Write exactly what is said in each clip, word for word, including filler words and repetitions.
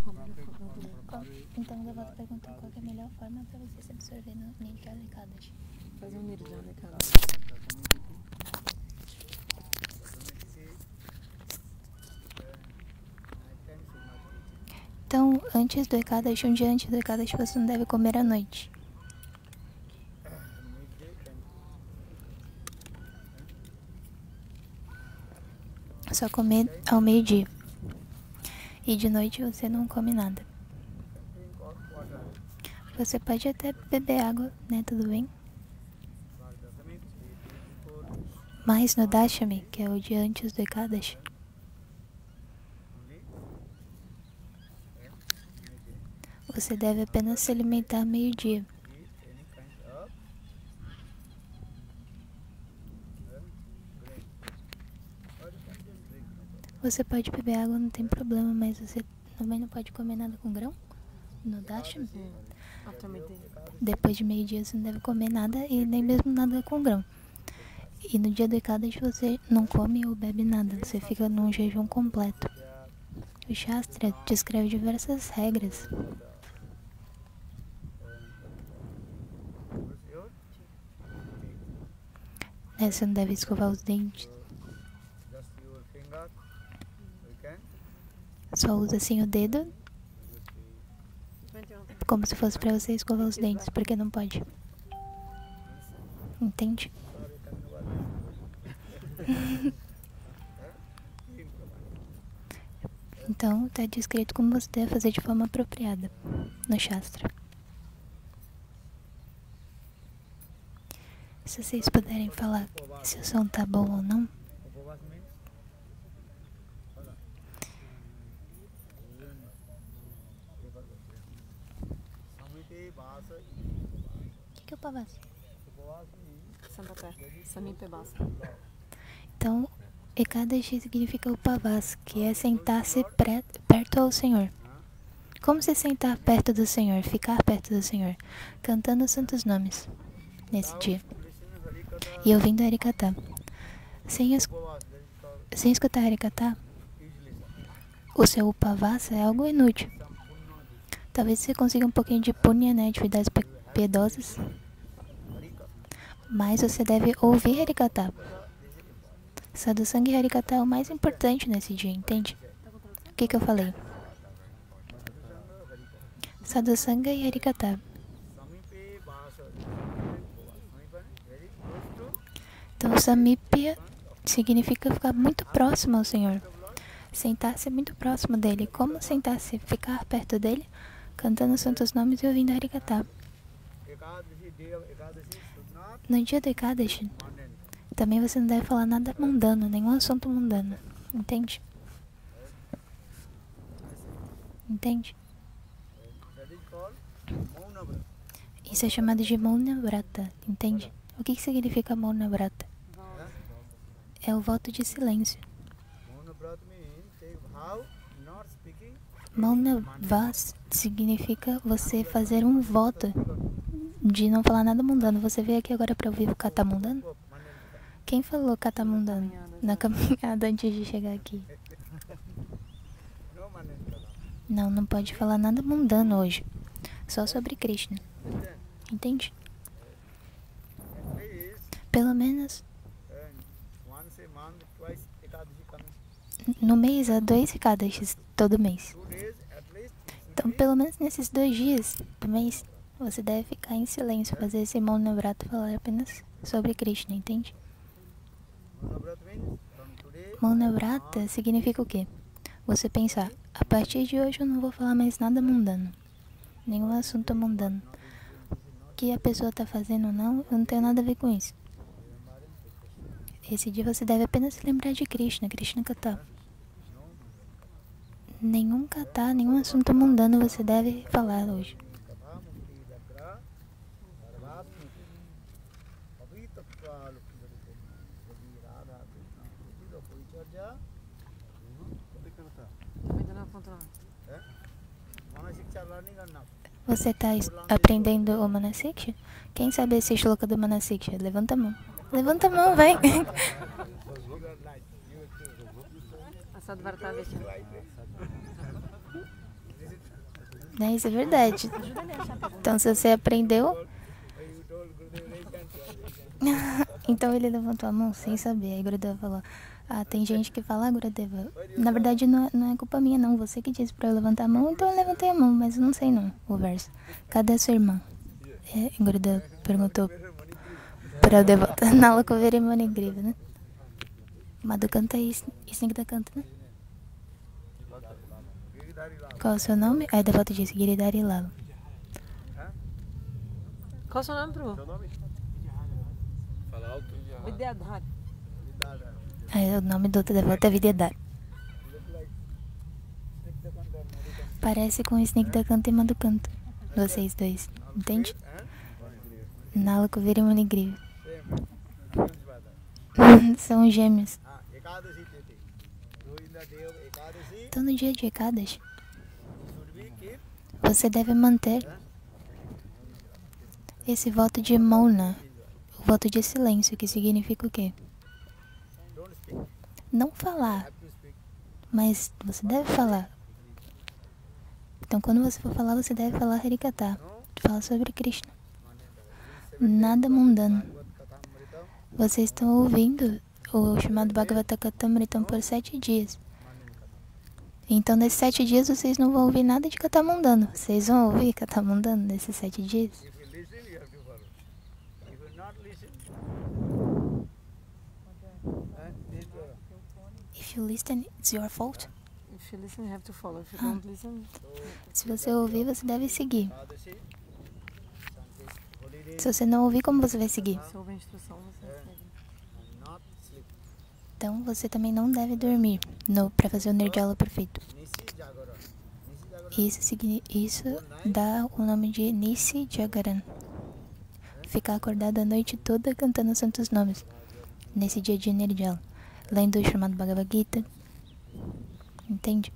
Então, eu volto a perguntar qual que é a melhor forma para você se absorver no Nirjala Ekadashi. Fazer um Nirjala Ekadashi. Então, antes do Ekadashi, um dia antes do Ekadashi, você não deve comer à noite. Só comer ao meio-dia. E de noite você não come nada. Você pode até beber água, né? Tudo bem? Mas no Dashami, que é o dia antes do Ekadashi, você deve apenas se alimentar meio-dia. Você pode beber água, não tem problema, mas você também não pode comer nada com grão no Dashami. Depois de meio-dia você não deve comer nada e nem mesmo nada com grão. E no dia do Ekadashi você não come ou bebe nada, você fica num jejum completo. O Shastra descreve diversas regras. É, você não deve escovar os dentes. Só usa assim o dedo, como se fosse pra você escovar os dentes, porque não pode. Entende? Então, está descrito como você deve fazer de forma apropriada no Shastra. Se vocês puderem falar se o som tá bom ou não. O que, que é o Pavasa? Então, Ekadashi significa o Pavasa, que é sentar-se perto ao Senhor. Como se sentar perto do Senhor, ficar perto do Senhor, cantando os santos nomes nesse dia. E ouvindo Harikata. Sem, es sem escutar Harikata, o seu Upavasa é algo inútil. Talvez você consiga um pouquinho de punya, né, atividades piedosas. Mas você deve ouvir Harikata. Sadhusanga e Harikata é o mais importante nesse dia, entende? O que que eu falei? Sadhusanga e Harikata. Então, Samipya significa ficar muito próximo ao Senhor. Sentar-se muito próximo dele. Como sentar-se? Ficar perto dele, cantando os santos nomes e ouvindo Harikata. No dia do Ekadashi, também você não deve falar nada mundano, nenhum assunto mundano. Entende? Entende? Isso é chamado de Mauna Vrata, entende? O que, que significa Mauna Vrata? É o voto de silêncio. Mauna Vas significa você fazer um voto de não falar nada mundano. Você veio aqui agora para ouvir o kata mundano? Quem falou kata mundano na caminhada antes de chegar aqui? Não, não pode falar nada mundano hoje. Só sobre Krishna. Entende? Pelo menos no mês há dois Ekadashis todo mês. Então, pelo menos nesses dois dias do mês, você deve ficar em silêncio, fazer esse Mauna Vrata e falar apenas sobre Krishna, entende? Mauna Vrata significa o quê? Você pensar, a partir de hoje eu não vou falar mais nada mundano. Nenhum assunto mundano. O que a pessoa está fazendo ou não, eu não tenho nada a ver com isso. Esse dia você deve apenas se lembrar de Krishna, Krishna Kata. Nenhum kata, nenhum assunto mundano você deve falar hoje. Você está aprendendo o Manasiksha? Quem sabe esse shloka do Manasiksha? Levanta a mão. Levanta a mão, vai. Né? Isso é verdade. Então, se você aprendeu... Então, ele levantou a mão sem saber. Aí, Gurudeva falou, ah, tem gente que fala, ah, Gurudeva, na verdade, não é, não é culpa minha, não. Você que disse pra eu levantar a mão, então eu levantei a mão. Mas eu não sei, não, o verso. Cadê a sua irmã? É, Gurudeva perguntou para o devota. Nalakuveri Manigriva, né? Madhukanta e Snigdha canta, né? Qual é o seu nome? Aí a devota disse, Giridhari Lala. Qual é o seu nome, Prabhu? Fala alto. Vidyadhar. Aí o nome do outro devoto é Vidyadhar. Parece com Snigdha canta e Madhukanta. Vocês dois, entende? Nalakuveri Manigriva. São gêmeos. Então no dia de Ekadashi, você deve manter esse voto de Mauna, o voto de silêncio, que significa o quê? Não falar, mas você deve falar. Então quando você for falar, você deve falar Harikatha, falar sobre Krishna. Nada mundano. Vocês estão ouvindo o chamado Bhagavata Kathamritam por sete dias. Então, nesses sete dias, vocês não vão ouvir nada de Katha mundano. Vocês vão ouvir Katha mundano nesses sete dias? If you listen, it's your fault. If you listen, you have to follow. If you Ah. don't listen, Se você ouvir, você deve seguir. Se você não ouvir, como você vai seguir? se houver instrução, você segue. Então, você também não deve dormir para fazer o Nirjala perfeito. Isso, signi- isso dá o nome de Nisi Jagaran. Ficar acordado a noite toda cantando os santos nomes. Nesse dia de Nirjala. Lendo o chamado Bhagavad Gita. Entende?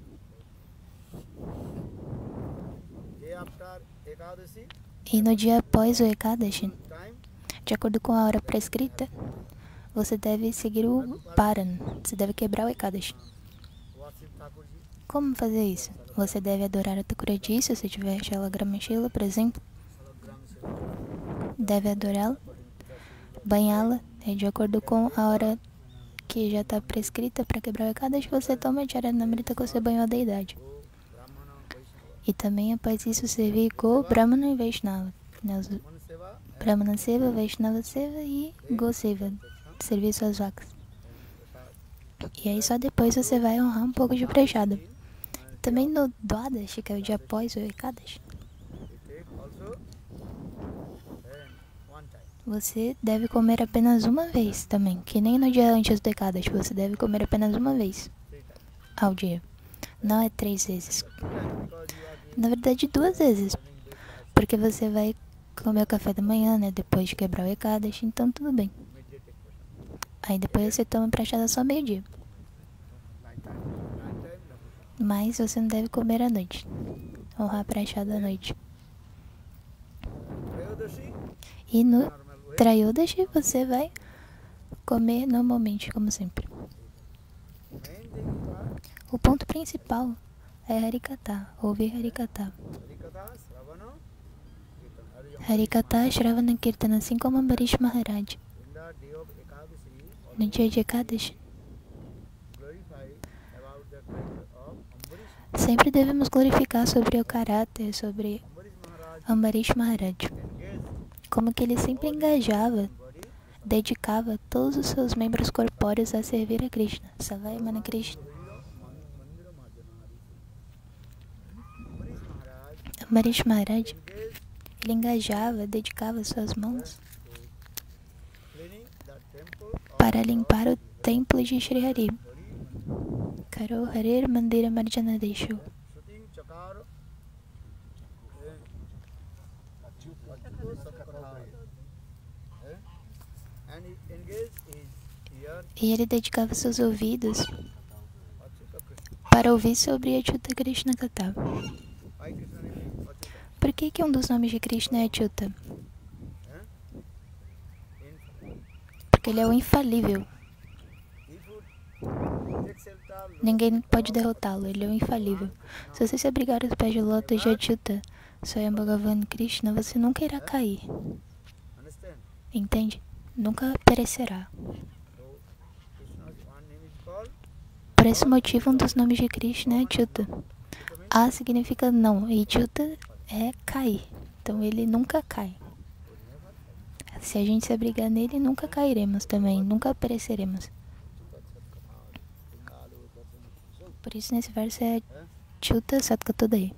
E no dia após o Ekadashi, de acordo com a hora prescrita, você deve seguir o Paran. Você deve quebrar o Ekadashi. Como fazer isso? Você deve adorar a Thakuraji, se você tiver Shalagrama Shila, por exemplo. Deve adorá-la, banhá-la, né, de acordo com a hora que já está prescrita para quebrar o Ekadashi, você toma Charanamrita que você banhou a deidade. E também após isso servir Go, Brahmana e Vaishnava. Né, os Brahmana Seva, Vaishnava Seva e Go Seva. Servir suas vacas. E aí só depois você vai honrar um pouco de prechada. Também no Dwadashi, que é o dia após o Ekadashi, você deve comer apenas uma vez também. Que nem no dia antes do Ekadashi, você deve comer apenas uma vez ao dia. Não é três vezes. Na verdade, duas vezes. Porque você vai comer o café da manhã, né? Depois de quebrar o Ekadashi, então tudo bem. Aí depois você toma prachada só meio-dia. Mas você não deve comer à noite. Honrar a prachada à noite. E no Trayodashi você vai comer normalmente, como sempre. O ponto principal é Harikatha, ouvir Harikatha. Harikatha, Shravana Kirtana, assim como Ambarish Maharaj. No dia de Ekadashi, sempre devemos glorificar sobre o caráter, sobre Ambarish Maharaj. Como que ele sempre engajava, dedicava todos os seus membros corpóreos a servir a Krishna. Savaimana Krishna. Ambarish Maharaj, ele engajava, dedicava suas mãos para limpar o templo de Shri Hari. Karo Harir Mandira Marjana Deshu. E ele dedicava seus ouvidos para ouvir sobre Achyuta Krishna Katha. Por que que um dos nomes de Krishna é Achyuta? Porque ele é o infalível. Ninguém pode derrotá-lo, ele é o infalível. Se você se abrigar aos pés de lótus de Achyuta, Swayam Bhagavan Krishna, você nunca irá cair. Entende? Nunca perecerá. Por esse motivo, um dos nomes de Krishna é Achyuta. A significa não, e Achyuta é cair. Então ele nunca cai. Se a gente se abrigar nele, nunca cairemos também, nunca pereceremos. Por isso nesse verso é Achyuta Satkatodaya.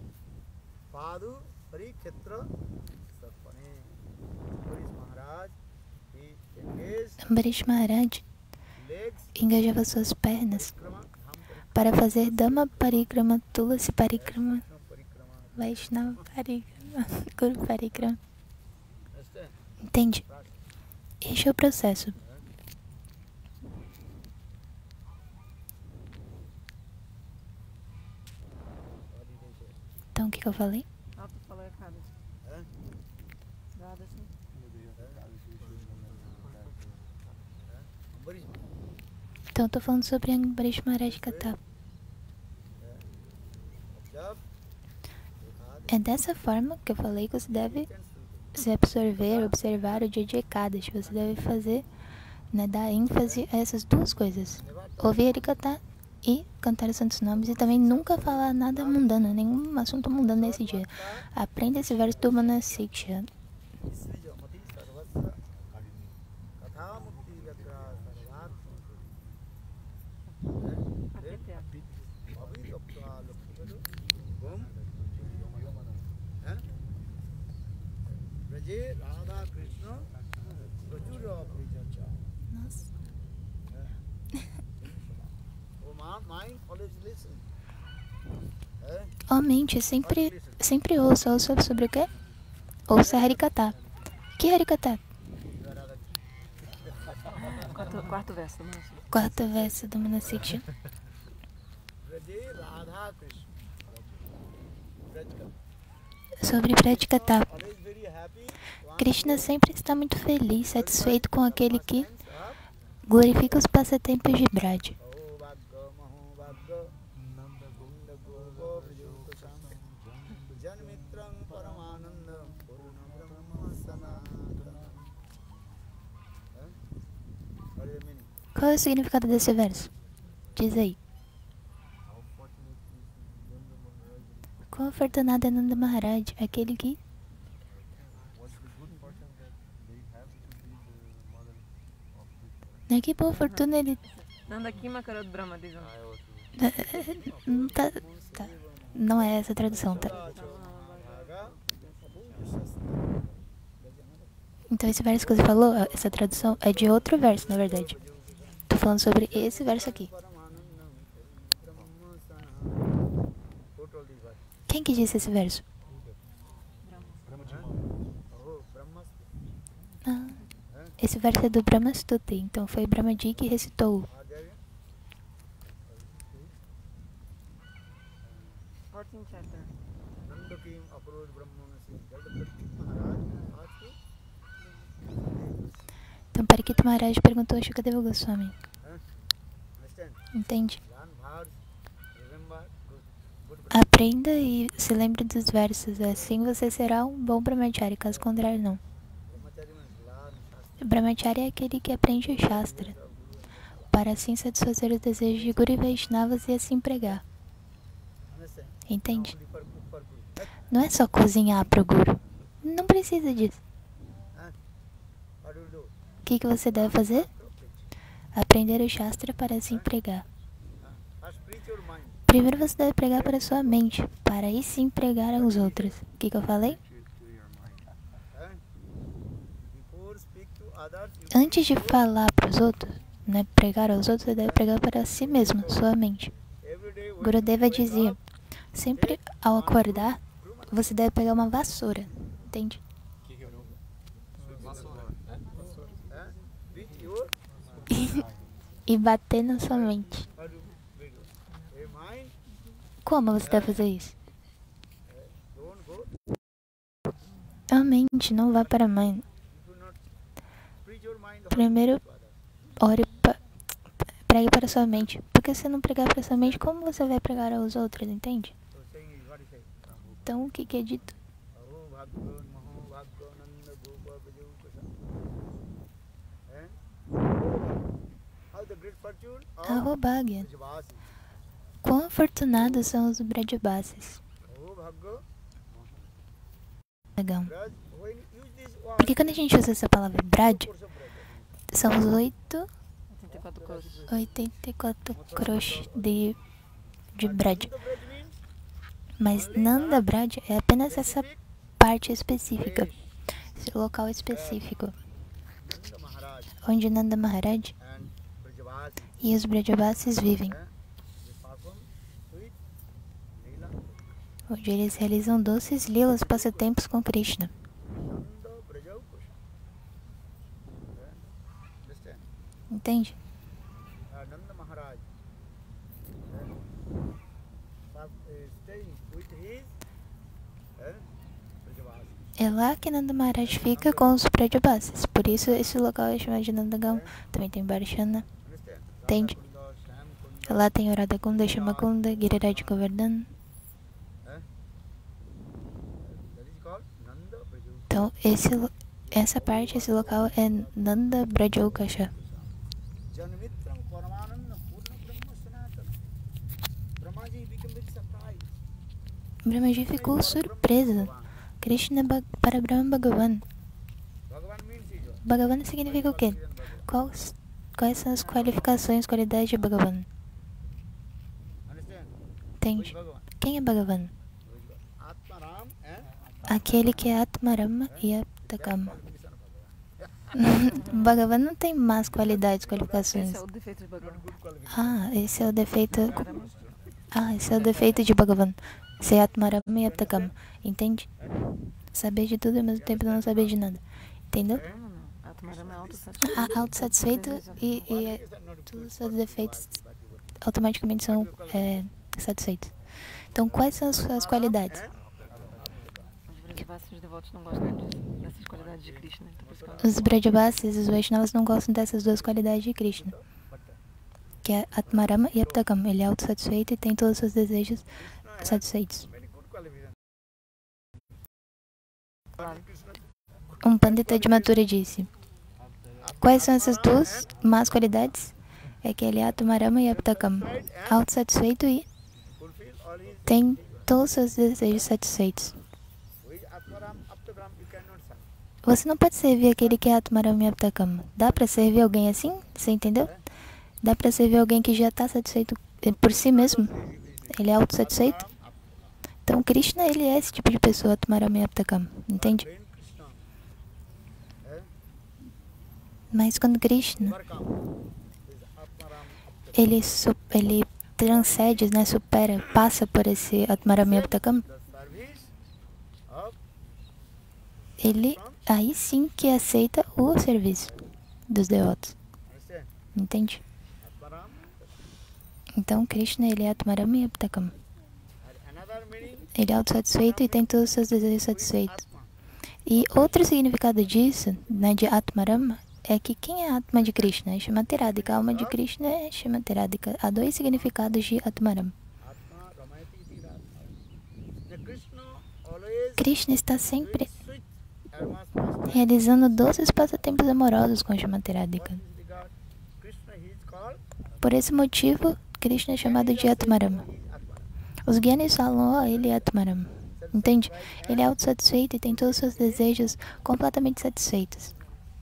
Ambarish Maharaj engajava suas pernas para fazer Dhamma Parikrama, Tulasi Parikrama, Vaishnava Parikrama, Guru Parikrama. Entende? Este é o processo. Então, o que, que eu falei? Ah, tu falou errado. Nada assim. Então, eu tô falando sobre Ambarish Maharaj Katha. É dessa forma que eu falei que você deve se absorver, observar o dia de Ekadashi. Você deve fazer, né, dar ênfase a essas duas coisas. Ouvir Harikatha e cantar os santos nomes, e também nunca falar nada mundano, nenhum assunto mundano nesse dia. Aprenda esse verso do Manasiksha. Nossa. Ó, mente, sempre, sempre ouça, ouça sobre o quê? Ouça Harikatha. Que Harikatha? Quarto, quarto verso do Manasiksha. Quarto verso do Manasiksha. Sobre Pratikatha. Krishna sempre está muito feliz, satisfeito com aquele que glorifica os passatempos de Braj. Qual é o significado desse verso? Diz aí. Quão afortunado é Nanda Maharaj, aquele que Né, que boa fortuna ele... Nanda Kima Karot Brahma, diz lá. Não, tá, tá. Não é essa a tradução, tá? Então esse verso que você falou, essa tradução é de outro verso, na verdade. Tô falando sobre esse verso aqui. Quem que disse esse verso? Ah, esse verso é do Brahma Stuti, então foi Brahmaji que recitou. fourteenth chapter. Então Parikita Maharaj perguntou a Shukadeva Goswami. Entende? Aprenda e se lembre dos versos, assim você será um bom brahmachari, caso contrário não. Brahmachari é aquele que aprende o Shastra, para assim satisfazer os desejos de Guru e Vaishnavas e assim pregar. Entende? Não é só cozinhar pro Guru. Não precisa disso. O que, que você deve fazer? Aprender o Shastra para assim pregar. Primeiro você deve pregar para sua mente, para aí sim pregar aos outros. O que, que eu falei? Antes de falar para os outros, né, pregar aos outros, você deve pregar para si mesmo, sua mente. Gurudeva dizia, sempre ao acordar, você deve pegar uma vassoura, entende? E, e bater na sua mente. Como você deve fazer isso? A mente, não vá para a mãe. Primeiro, ore pa, pregue para sua mente. Por Porque se não pregar pra sua mente, como você vai pregar aos outros, entende? So saying is what is saying? Então, o que, que é dito? Aho bhagyo maho bhagyo nanda gopa bhaju kasa. And how the great fortune of Ahobhagya. Brajavasis. Quão afortunados são os Brajabasis. Aho bhagyo. Legal. Braj, when you use this word, Porque quando a gente usa essa palavra Braj, course of Braja. são os oito, oitenta e quatro cruzes. oitenta e quatro croches de, de Braj. The Braj means Mas Nanda Braj é apenas essa parte específica, esse local específico, Nanda Maharaj onde Nanda Maharaj and Brajavasis. e os Brajabasis vivem, eh, They perform sweet leela. onde eles realizam doces lilas passatempos com Krishna. Nanda Brajau Kusha. Understand? Entende? Uh, Nanda Maharaj uh, is staying with his uh, Brajavasis. É lá que Nanda Maharaj fica com os Brajabasis. Por isso esse local é chamado de Nandagam. Também tem Barshana. Understand? Entende? Radha Kunda, Shyam Kunda, Lá tem Radha Kunda, Shama Kunda, Giriraj Govardhan. that is called Nanda Brajau. Então esse, lo- essa parte, esse local é Nanda Brajaukasha. Janmitram Paramananda Purna Brahma Sanatana. Brahmaji became very surprised. Brahmaji ficou surpreso. Krishna Bha- para Brahma Bhagavan. Bhagavan means is what? Bhagavan significa o quê? Quais, quais são as qualificações, qualidades de Bhagavan? Understand? Who is Entende? Bhagavan? Quem é Bhagavan? Who is God? Atmaram and Aquele que é Atmarama e Aptakama. qualification of Bhagavan. Bhagavan não tem más qualidades, Esse qualificações. é o defeito de Bhagavan. Good qualification. Ah, esse é o defeito. Caramba. Ah, esse é o defeito de Bhagavan. Ser Atmarama e Aptakama. Entende? Saber de tudo e ao mesmo tempo não saber de nada. Entendeu? Não, não, não. Atmarama é autossatisfeito. Ah, autossatisfeito e, e é, todos os seus defeitos automaticamente são é, satisfeitos. Então, quais são as suas qualidades? Os Brajavasis, os devotos não gostam disso, dessas qualidades de Krishna. Então, por isso que Os Brajabasis e os Vaishnavas não gostam dessas duas qualidades de Krishna, que é Atmarama e Aptakama. Ele é autossatisfeito e tem todos os seus desejos satisfeitos. Very good qualification. Claro. Um Pandita de Mathura disse: quais são essas duas más qualidades? É que ele é Atmarama e Aptakama, autossatisfeito e Fulfill all his tem todos os seus desejos satisfeitos. with Atmaram Aptagram you cannot serve. Você não pode servir aquele que é Atmarama e Aptakama. Dá pra servir alguém assim? Você entendeu? Dá pra servir alguém que já tá satisfeito por si mesmo? Ele é autossatisfeito? Então Krishna, ele é esse tipo de pessoa, Atmarama e Aptakama. Entende? When Krishna eh, Mas quando Krishna, overcome is Atmaram Aptagram. ele, su- ele transcende, né, supera, passa por esse Atmarama e Aptakama, The service of ele aí sim que aceita o serviço dos devotos. understand? Entende? Atmaram. Então Krishna, ele é Atmarama e Aptakama. And another meaning Ele é autossatisfeito e tem todos os seus desejos satisfeitos. Atma. E outro significado disso, né, de Atmarama, é que quem é a Atma de Krishna? É Shrimati Radhika. A alma de Krishna é Shrimati Radhika. Há dois significados de Atmarama. Atma Ramayati iti Radha. The Krishna always Krishna está sempre sweet aromas pastime. realizando doces passatempos amorosos com Shrimati Radhika. What is regard? Krishna he is called Por esse motivo, Krishna é chamado de Atmarama. he is Atma. Os Gyanis falam, ó, ele é Atmarama. Entende? Ele é autossatisfeito e tem todos os seus desejos completamente satisfeitos.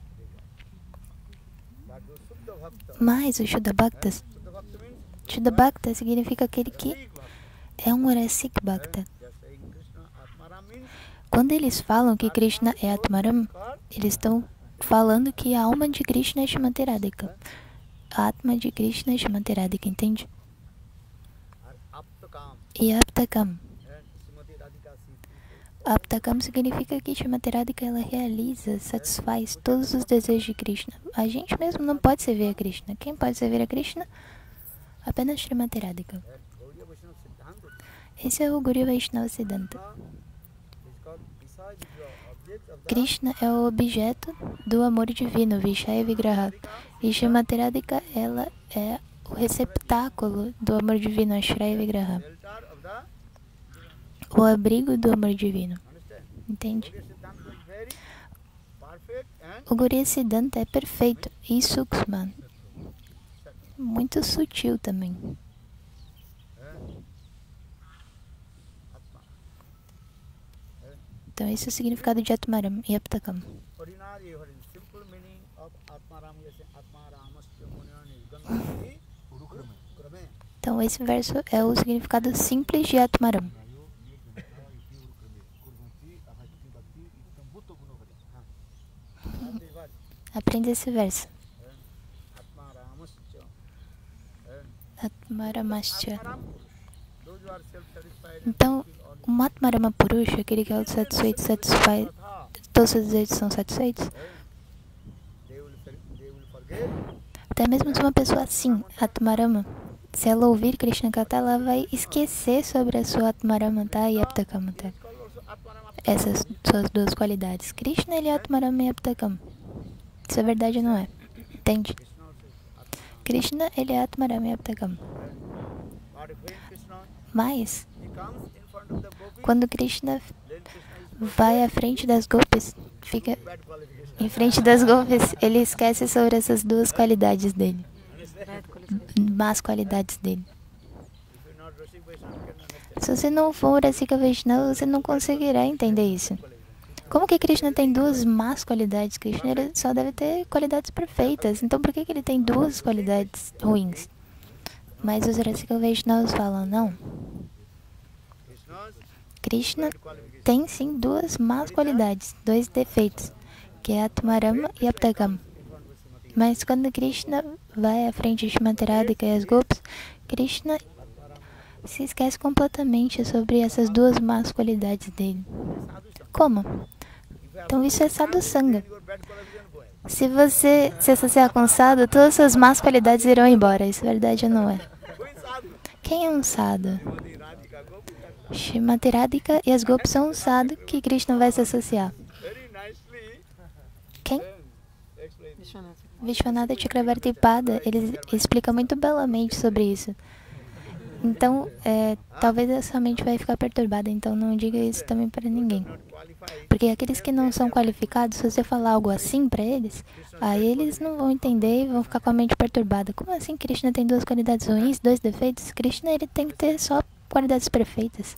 But the Suddha Bhakta. Mas o Shuddha Bhaktas, Suddha Bhakta means Shuddha Bhakta significa aquele que Sikh Bhakta. é um Rasik Bhakta. Just saying Krishna Atmaram means Quando eles falam que Krishna é Atmaram, called eles estão falando que a alma de Krishna é Shrimati Radhika. A Atma de Krishna é Shrimati Radhika, entende? Aptakam E Aptakam. and Srimati Radhika Sita. Aptakam significa que Shrimati Radhika, ela realiza, satisfaz todos os desejos de Krishna. A gente mesmo não pode servir a Krishna. Quem pode servir a Krishna? Apenas Shrimati Radhika. And Gaudiya Vaishnava Siddhanta. Esse é o Guru Vaishnava Siddhanta. Is called besides the object of the Krishna é o objeto do amor divino, Vishaya Vigraha. E Shrimati Radhika, ela é o receptáculo do amor divino, Ashraya Vigraha. shelter of the, O abrigo do amor divino. understand? Entende? Yoga Siddhanta is very perfect and O Guriya Siddhanta é perfeito e Suksman. Muito sutil também. Atma. Então esse é o significado de Atmaram e Aptakam. Ordinary, what is the simple meaning of Atmaram? Yes, Atmaramasya Munyani Gangati Urukrame. Então esse verso é o significado simples de Atmaram. Aprenda esse verso. Atmaramasya. Atmaramastya. Atmaram, those who are self-satisfied. Então, o Atmarama Purusha, aquele que é autossatisfeito, satisfaz, todos os desejos são satisfeitos. They will, they will forget. Até mesmo se uma pessoa assim, Atmarama, se ela ouvir Krishna Katha, ela vai esquecer sobre a sua Atmaramata e Aptakamata. Essas suas duas qualidades. Krishna, ele é Atmarama e Aptakam. Isso é verdade ou não é? Entende? Krishna, ele é Atmarama e Aptakam. But when Krishna, Mas, he comes in front of the gopis, quando Krishna then Krishna is vai à frente das gopis, fica bad qualification. em frente das gopis, ele esquece sobre essas duas qualidades dele. Bad qualification. Más qualidades dele. If you're not Rasik Vaishnava, you cannot understand. Se você não for Rasika Vaishnava, você não conseguirá entender isso. Como que Krishna tem duas más qualidades? Krishna ele só deve ter qualidades perfeitas. Então por que, que ele tem duas qualidades ruins? Mas os Rasika Vaishnavas falam, não. Krishna's Krishna bad qualification. tem sim duas más qualidades, dois defeitos, que é Atmarama e Aptakam. Mas quando Krishna vai à frente de Shrimati Radhika e as Gopis, Krishna se esquece completamente sobre essas duas más qualidades dele. Como? Então isso é sadhusanga. Your bad qualification go ahead. Se você se associar com o sadhu, todas as suas más qualidades irão embora. Isso é verdade ou não é? Who is sadhu? Quem é um sadhu? Srimati Radhika Gopi. That's Shrimati Radhika e as Gopis são um sadhu que Krishna vai se associar. very nicely. Quem? Then explain. Vishwanath. Vishwanatha Chakravarti Pada, ele explica muito belamente sobre isso. Então, é, talvez a sua mente vai ficar perturbada, então não diga isso também para ninguém. Not qualified. Porque aqueles que não são qualificados, se você falar algo assim para eles, aí eles não vão entender e vão ficar com a mente perturbada. Como assim Krishna tem duas qualidades ruins, dois defeitos? Krishna ele tem que ter só qualidades perfeitas.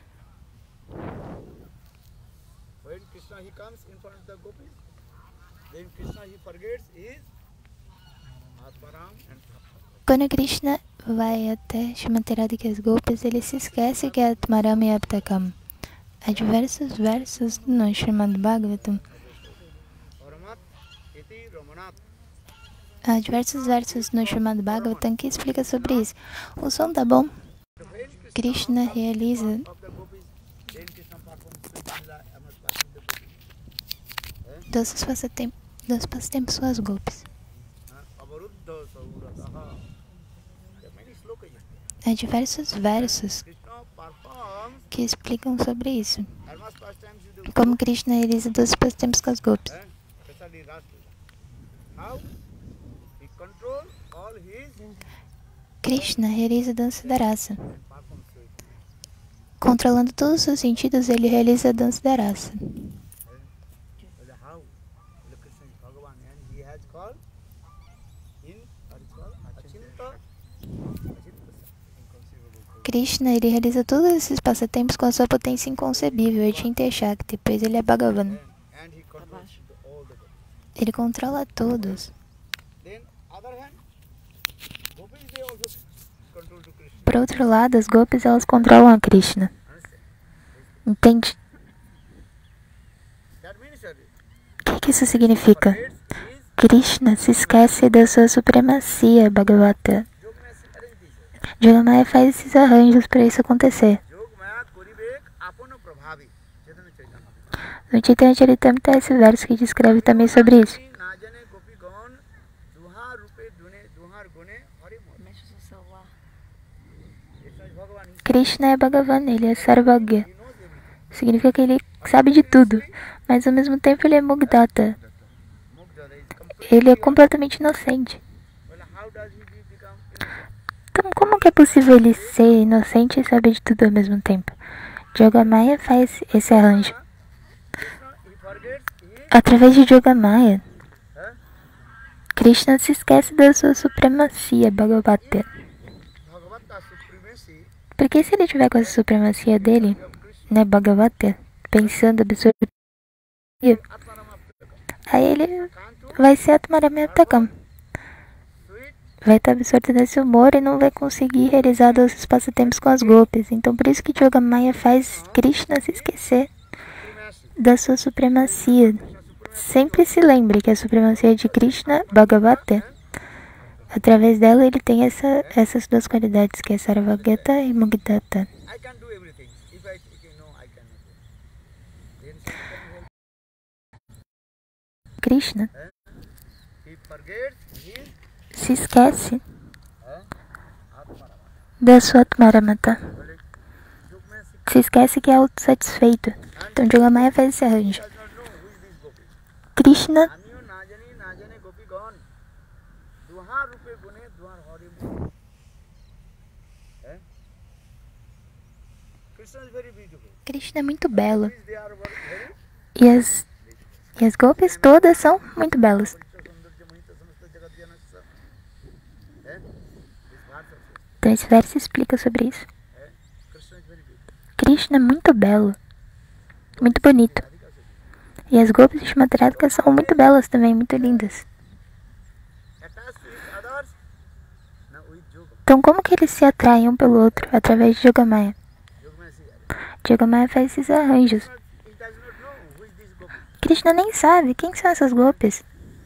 When Krishna he comes in front of the gopis, then Krishna he forgets his Atmaram and Quando Krishna vai até Shrimati Radhika e as Gopis, ele se esquece que é Atmarama e Aptakam. Há diversos versos no Srimad Bhagavatam. Paramat iti Ramanath. Há diversos versos no Srimad Bhagavatam que explica sobre isso. O som tá bom? When Krishna realiza of the gopis, then Krishna performs Krishna Amar passing the gopis. todos os passatempos, dos passatempos suas Gopis. Avaruddha Saurataha. There are many slokas. Há diversos versos Krishna performs que explicam sobre isso. Amar pastimes with the Como Krishna realiza todos os passatempos com as Gopis. and especially Rasa. How? He controls all his Krishna realiza a dança da raça. and performs it. Controlando todos os seus sentidos, ele realiza a dança da raça. Well, how? Well, Krishna is Bhagavan and he has called in what is called Achinta. Krishna ele realiza todos esses passatempos com a sua potência inconcebível, Achinta Shakti, pois ele é Bhagavan. And he controls the- all the gopis. Ele controla todos. Then other hand, gopis they also control to Krishna. Por outro lado, as Gopis elas controlam a Krishna. Entende? That means that O que, que isso significa? forgets his Krishna se esquece da sua supremacia, Bhagavata. Jogmaya arranges. Yogamaya faz esses arranjos para isso acontecer. Jogmaya koribek apano prabhavi. Chaitanya Chaitanya. No Chaitanya Charitamrita há esse verso que descreve também sobre isso. Najane gopigon duhar rupe dune duhar gune hari mor. Mexe o seu celular. Krishna is Bhagavan. He Krishna é Bhagavan, ele é Sarvagya. knows everything. Significa que ele sabe de tudo, mas ao mesmo tempo ele é Mugdata. Mugdha is completely. Ele é completamente inocente. Well, how does he be- become innocent? como que é possível ele ser inocente e saber de tudo ao mesmo tempo? Yogamaya faz esse arranjo. Krishna, he forgets his Através de Yogamaya, huh? Krishna se esquece da sua supremacia, Bhagavata. Bhagavata supremacy Porque se ele tiver com essa supremacia dele, of Krishna. né, Bhagavata, pensando absorvido, aí ele Kantu, vai ser Atmaramayaptakam. sweet, Vai estar absorto nesse humor e não vai conseguir realizar doces passatempos com as golpes. Então por isso que Yogamaya faz Krishna se esquecer supremacy. da sua supremacia. Sempre se lembre que a supremacia é de Krishna, Bhagavata. Através dela ele tem essa, essas duas qualidades, que é Sarvagata e Mugdata. I can do everything. If I think, no, I cannot do. Then she can help. Krishna He forgets his se esquece huh? Atmarama. da sua Atmaramata. Supremacy Se esquece que é autossatisfeito. Então Yogamaya faz esse arranjo. does not know who is this gopi. Krishna Amiyo najani najane gopi gone. Duha rupe gune duha hori mu. Eh? Krishna is very beautiful. Krishna é muito belo. Gopis, they are very E as, e as golpes todas são muito belas. Então esse verso explica sobre isso. Krishna é muito belo. Muito bonito. E as golpes de Shrimadradhika são muito belas também, muito lindas. Então como que eles se atraem um pelo outro? Através de Yogamaya. Yogamaya faz esses arranjos. Krishna nem sabe quem são essas golpes.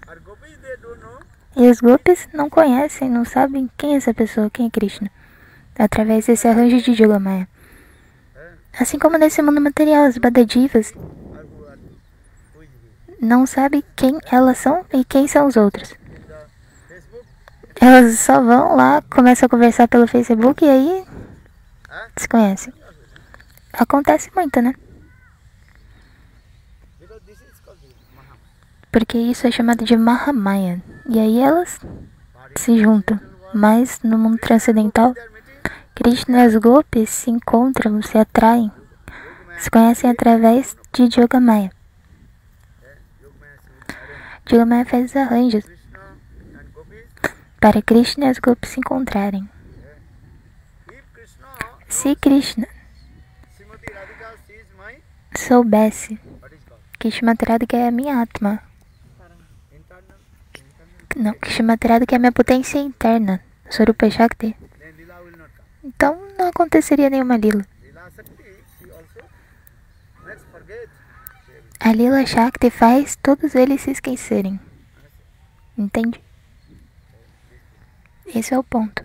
E os golpes não conhecem, não sabem quem é essa pessoa, quem é Krishna. Através desse arranjo de Yogamaya. Assim como nesse mundo material, as Badadivas não sabem quem elas são e quem são os outros. Elas só vão lá, começam a conversar pelo Facebook e aí se conhecem. Acontece muito, né? Porque isso é chamado de Mahamaya. E aí elas se juntam. Mas no mundo transcendental, Krishna e as golpes se encontram, se atraem, se conhecem através de Yogamaya. Yogamaya faz os arranjos para Krishna e as golpes se encontrarem. Se Krishna soubesse que Shrimati Radhika é a minha Atma, não, que Shrimati Radhika é a minha potência interna, Swarupa Shakti, então não aconteceria nenhuma lila. A Lila Shakti faz todos eles se esquecerem. Entende? Esse é o ponto.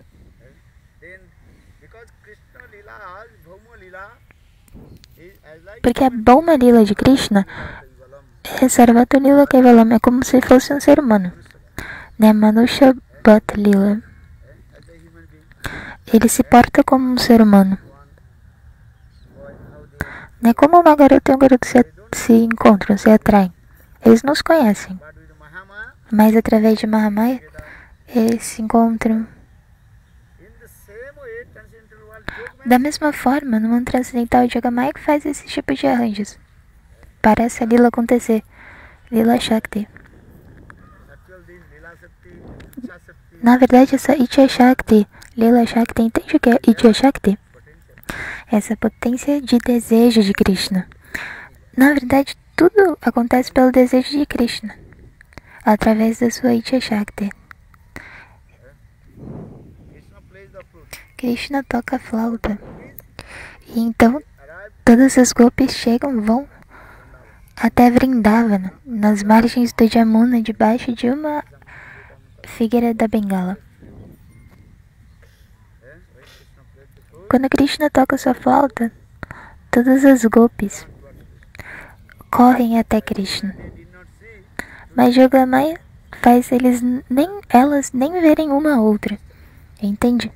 Porque a Bhauma Lila de Krishna é Sarvata Lila Kevalam, é como se fosse um ser humano. Né? Manusha Bhat Lila. Ele se porta como um ser humano. Né? Como uma garota e um garoto se, se encontram, se atraem. Eles não se conhecem. Mas através de Mahamaya, eles se encontram. Da mesma forma, no mundo transcendental, Yogamaya que faz esse tipo de arranjos para essa lila acontecer. Lila Shakti. Na verdade, essa Ichya Shakti, Lila Shakti, entende o que é Ichya Shakti? Essa potência de desejo de Krishna. Na verdade, tudo acontece pelo desejo de Krishna, através da sua Ichya Shakti. Krishna toca a flauta. E então, todas as golpes chegam, vão até Vrindavana, nas margens do Jamuna, debaixo de uma figueira da Bengala. Quando Krishna toca sua flauta, todas as golpes correm até Krishna. Mas Yogamaya faz eles nem, elas nem verem uma a outra. Entende?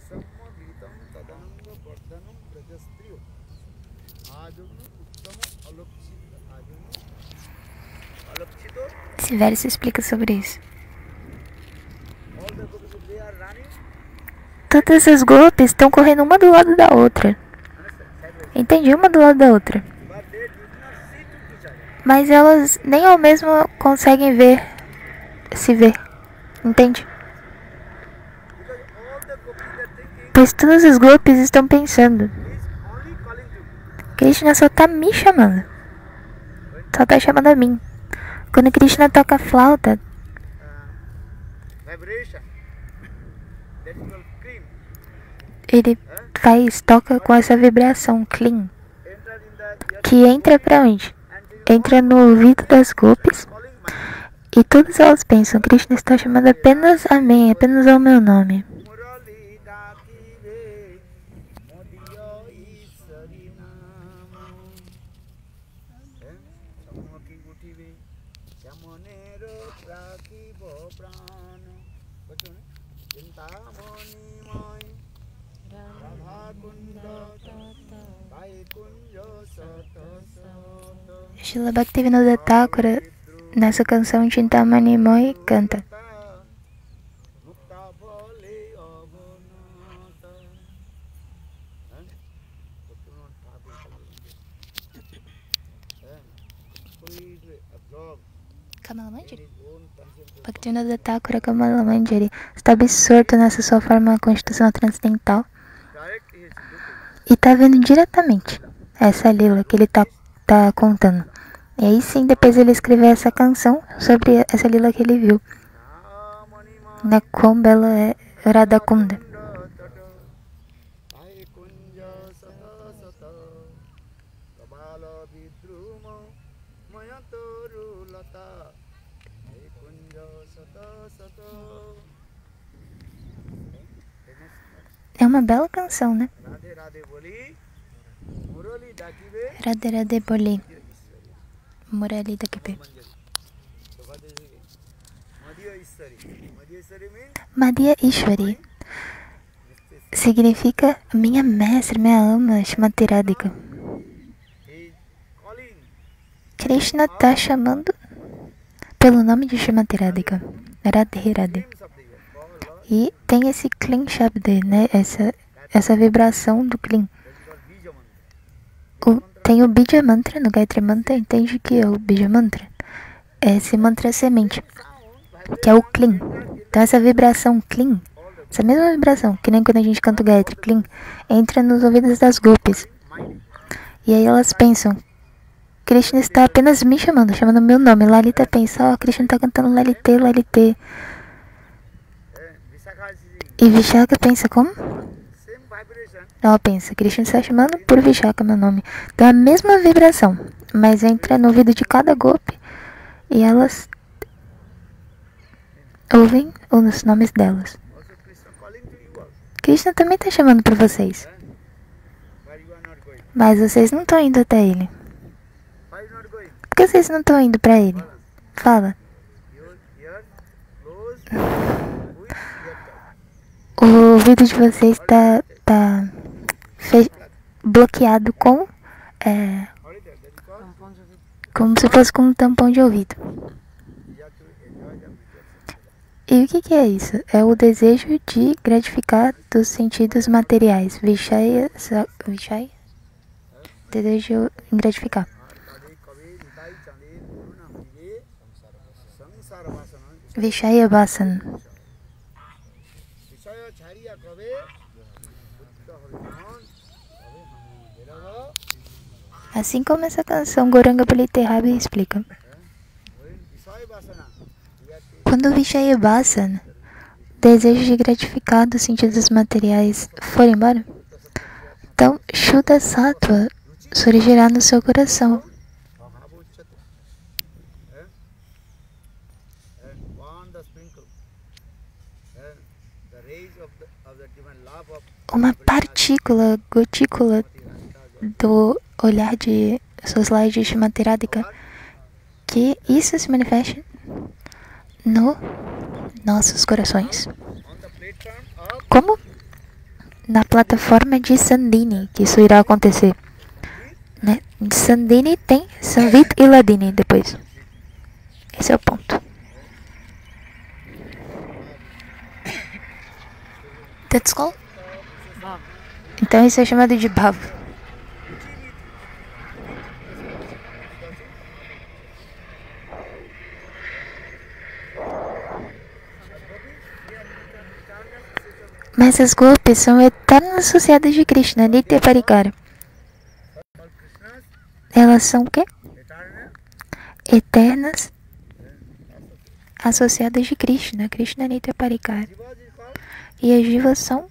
Esse verso explica sobre isso. todas as golpes estão correndo uma do lado da outra. Entendi, uma do lado da outra. But they did not see to each other. Mas elas nem ao mesmo conseguem ver, se ver. Entende? Because all the gopis are thinking Pois todos os golpes estão pensando. is only calling to me. Krishna só tá me chamando. Só tá chamando a mim. Quando Krishna toca a flauta, Uh, vibration. That is called cream. ele faz, toca com essa vibração clean. Enter in the ear Que entra pra onde? and they Entra no ouvido das golpes. calling my E todas elas pensam, Krishna está chamando apenas a mim, apenas ao meu nome. Murali dakive modiyo isari namo. Eh? Samoki utive yamonero prakibo prano. Betul ni? Cintamani mai Radha kunda Vai kunjo soto soto. Srila Bhaktivinoda Thakura, nessa canção Chintamani Moi, canta: Mukta bole avonata. Eh? Betul ni? Eh? Completely absorbed Kamala in Manjari? his own concentration. Bhaktivinoda Thakura Kamala Manjari está absorto nessa sua forma constitucional transcendental Direct is looking. e está vendo diretamente essa lila que ele está tá contando. E aí sim, depois ele escreveu essa canção sobre essa lila que ele viu, Namani ma né? Quão bela é Radhakunda. Ai kunja sata sata Kabala vidruma Mayantoru lata Ai kunja sata sata. É uma bela canção, né? Radhe Radhe boli Murali dakive Radhe Radhe Boli Murali Dakibe. Manjari. So what is it? Madhya Isari. Madhya Isari means Madhya Ishwari significa minha mestre, minha ama, Shrimati Radhika. he is calling Krishna está chamando pelo nome de Shrimati Radhika, Radhe Radhe. names of the year. Call Lord. E tem esse Clean Shabd, né? Essa, essa vibração do Clean. That is called Bija Mantra. O, tem o Bija Mantra no Gayatri Mantra, entende que é o Bija Mantra? É esse mantra semente, que é o Clean. Então essa vibração Clean, essa mesma vibração, que nem quando a gente canta o Gayatri Clean, entra nos ouvidos das golpes. E aí elas pensam, Krishna está apenas me chamando, chamando meu nome. Lalita pensa, ó, Krishna está cantando Lalite, Lalite. Eh, Vishakha is singing. E Vishaka pensa como? Same vibration. Ela pensa, Krishna está chamando por Vishaka, meu nome. Então é a mesma vibração, mas entra no ouvido de cada golpe e elas ouvem os nomes delas. Also Krishna calling to you also. Krishna também está chamando por vocês, But you are not going. mas vocês não estão indo até ele. Why you not going? Por que vocês não estão indo para ele? Fala. Your ear closed with ear tight. O ouvido de vocês está tá fe- bloqueado com, é, How is that? That is called Tampão de ouvido. como se fosse com um tampão de ouvido. you have to enjoy the meditation. E o que, que é isso? É o desejo de gratificar dos sentidos materiais. Vishaya, sa- Vishaya? Desejo em gratificar. Tade kabe nitai chande guru na mile samsara vasana. Vishaya Vasana. Vishaya chariya kabe buddha hariman kabe namo derava. Assim como essa canção Goranga Baliterrabi explica. When Vishaya vasana you have to Quando o Vishaya Vasana, desejo de gratificar dos sentidos materiais, for embora, então Shuddha Sattva surgirá no seu coração. Bhavochate. Eh? And on the sprinkle. And the rays of the of the divine love of Uma partícula, gotícula do olhar de Soslai de Shrimati Radhika, que isso se manifesta no nossos corações. on the platform of Como? Na plataforma de Sandini, que isso irá acontecer. Né? Sandini tem Sanvit e Ladini depois. Esse é o ponto. That's all. Então isso é chamado de bhava. Mas as gopis são eternas associadas de Krishna, Nitya Parikara. Elas são o quê? Eternas associadas de Krishna, Krishna Nitya Parikara. E as jivas são?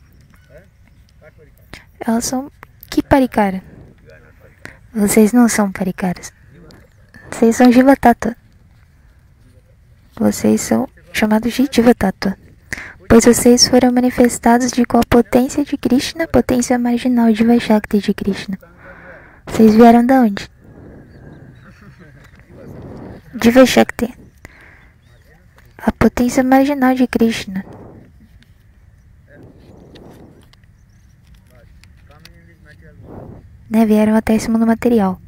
Elas são que Parikara? Vocês não são Parikaras. Vocês são Jiva Tattva. Vocês são chamados de Jiva Tattva. Pois vocês foram manifestados de qual potência de Krishna, potência marginal de Vaishakti de Krishna. Vocês vieram de onde? De Vaishakti. A potência marginal de Krishna. Né, vieram até esse mundo material.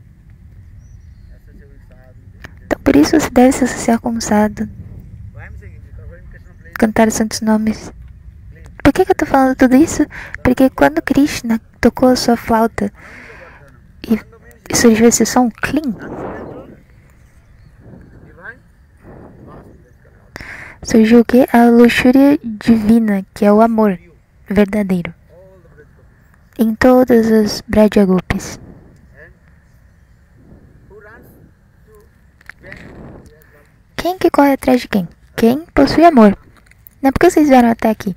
Então por isso você deve se associar com o sadhu. Cantar os santos nomes. Por que, que eu tô falando tudo isso? Porque quando Krishna tocou a sua flauta e surgiu esse som, clean, surgiu o que? A luxúria divina, que é o amor verdadeiro. Em todas as Brajagopis. Quem que corre atrás de quem? Quem possui amor. Não é porque vocês vieram até aqui.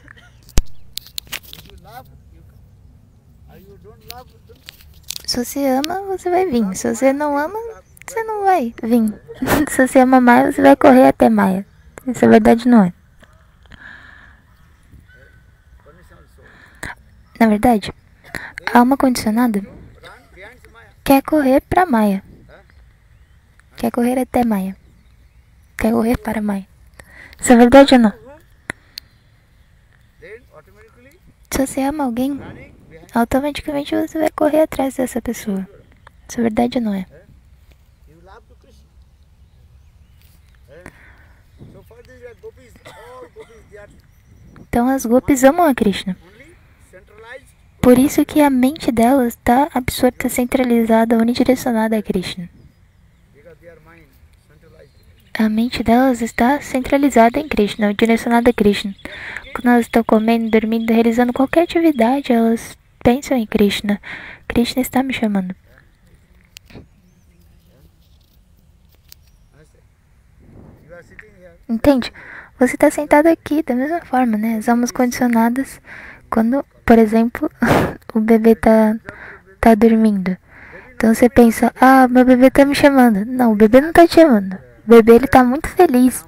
Se você ama, você vai vir. Se você não ama, você não vai vir. Se você ama Maia, você vai correr até Maia. Isso é verdade, não é? Na verdade, a alma condicionada quer correr para Maia. Quer correr até Maia. Quer correr para Maia. Isso é verdade ou não? Se você ama alguém, automaticamente você vai correr atrás dessa pessoa. Isso é verdade ou não é? Então as gopis amam a Krishna. Por isso que a mente delas está absorta, centralizada, unidirecionada a Krishna. A mente delas está centralizada em Krishna, direcionada a Krishna. Quando elas estão comendo, dormindo, realizando qualquer atividade, elas pensam em Krishna. Krishna está me chamando. Entende? Você está sentado aqui da mesma forma, né? As almas condicionadas, quando, por exemplo, o bebê está tá dormindo. Então você pensa, ah, meu bebê está me chamando. Não, o bebê não está te chamando. O bebê, ele tá muito feliz.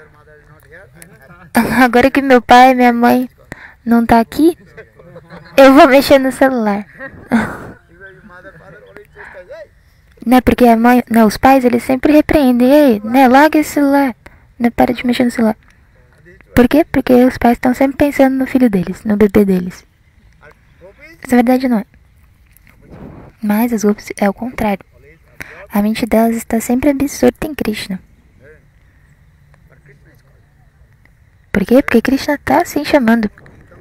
Agora que meu pai e minha mãe não tá aqui, eu vou mexer no celular. Né, porque a mãe, né, os pais, eles sempre repreendem. Ei, né, larga esse celular. Né, para de mexer no celular. Por quê? Porque os pais estão sempre pensando no filho deles, no bebê deles. Isso é verdade, não é? Mas as gopis é o contrário. A mente delas está sempre absorta em Krishna. Por quê? Porque Krishna está assim chamando.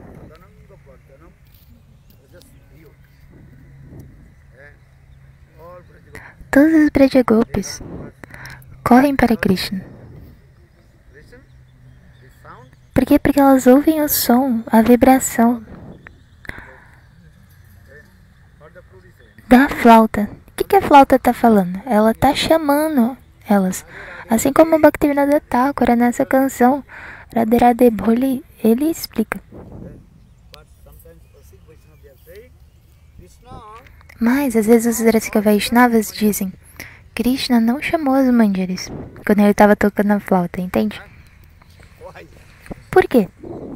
Todas as Brajagopis correm para Krishna. Por quê? Porque elas ouvem o som, a vibração da flauta. O que, que a flauta está falando? Ela está chamando elas. Assim como o Bhaktivinoda Thakura nessa canção, Radhe Radhe Bholi, ele explica. Mas, às vezes, os Rasika Vaishnavas dizem, Krishna não chamou as manjaris quando ele estava tocando a flauta, entende? Por quê?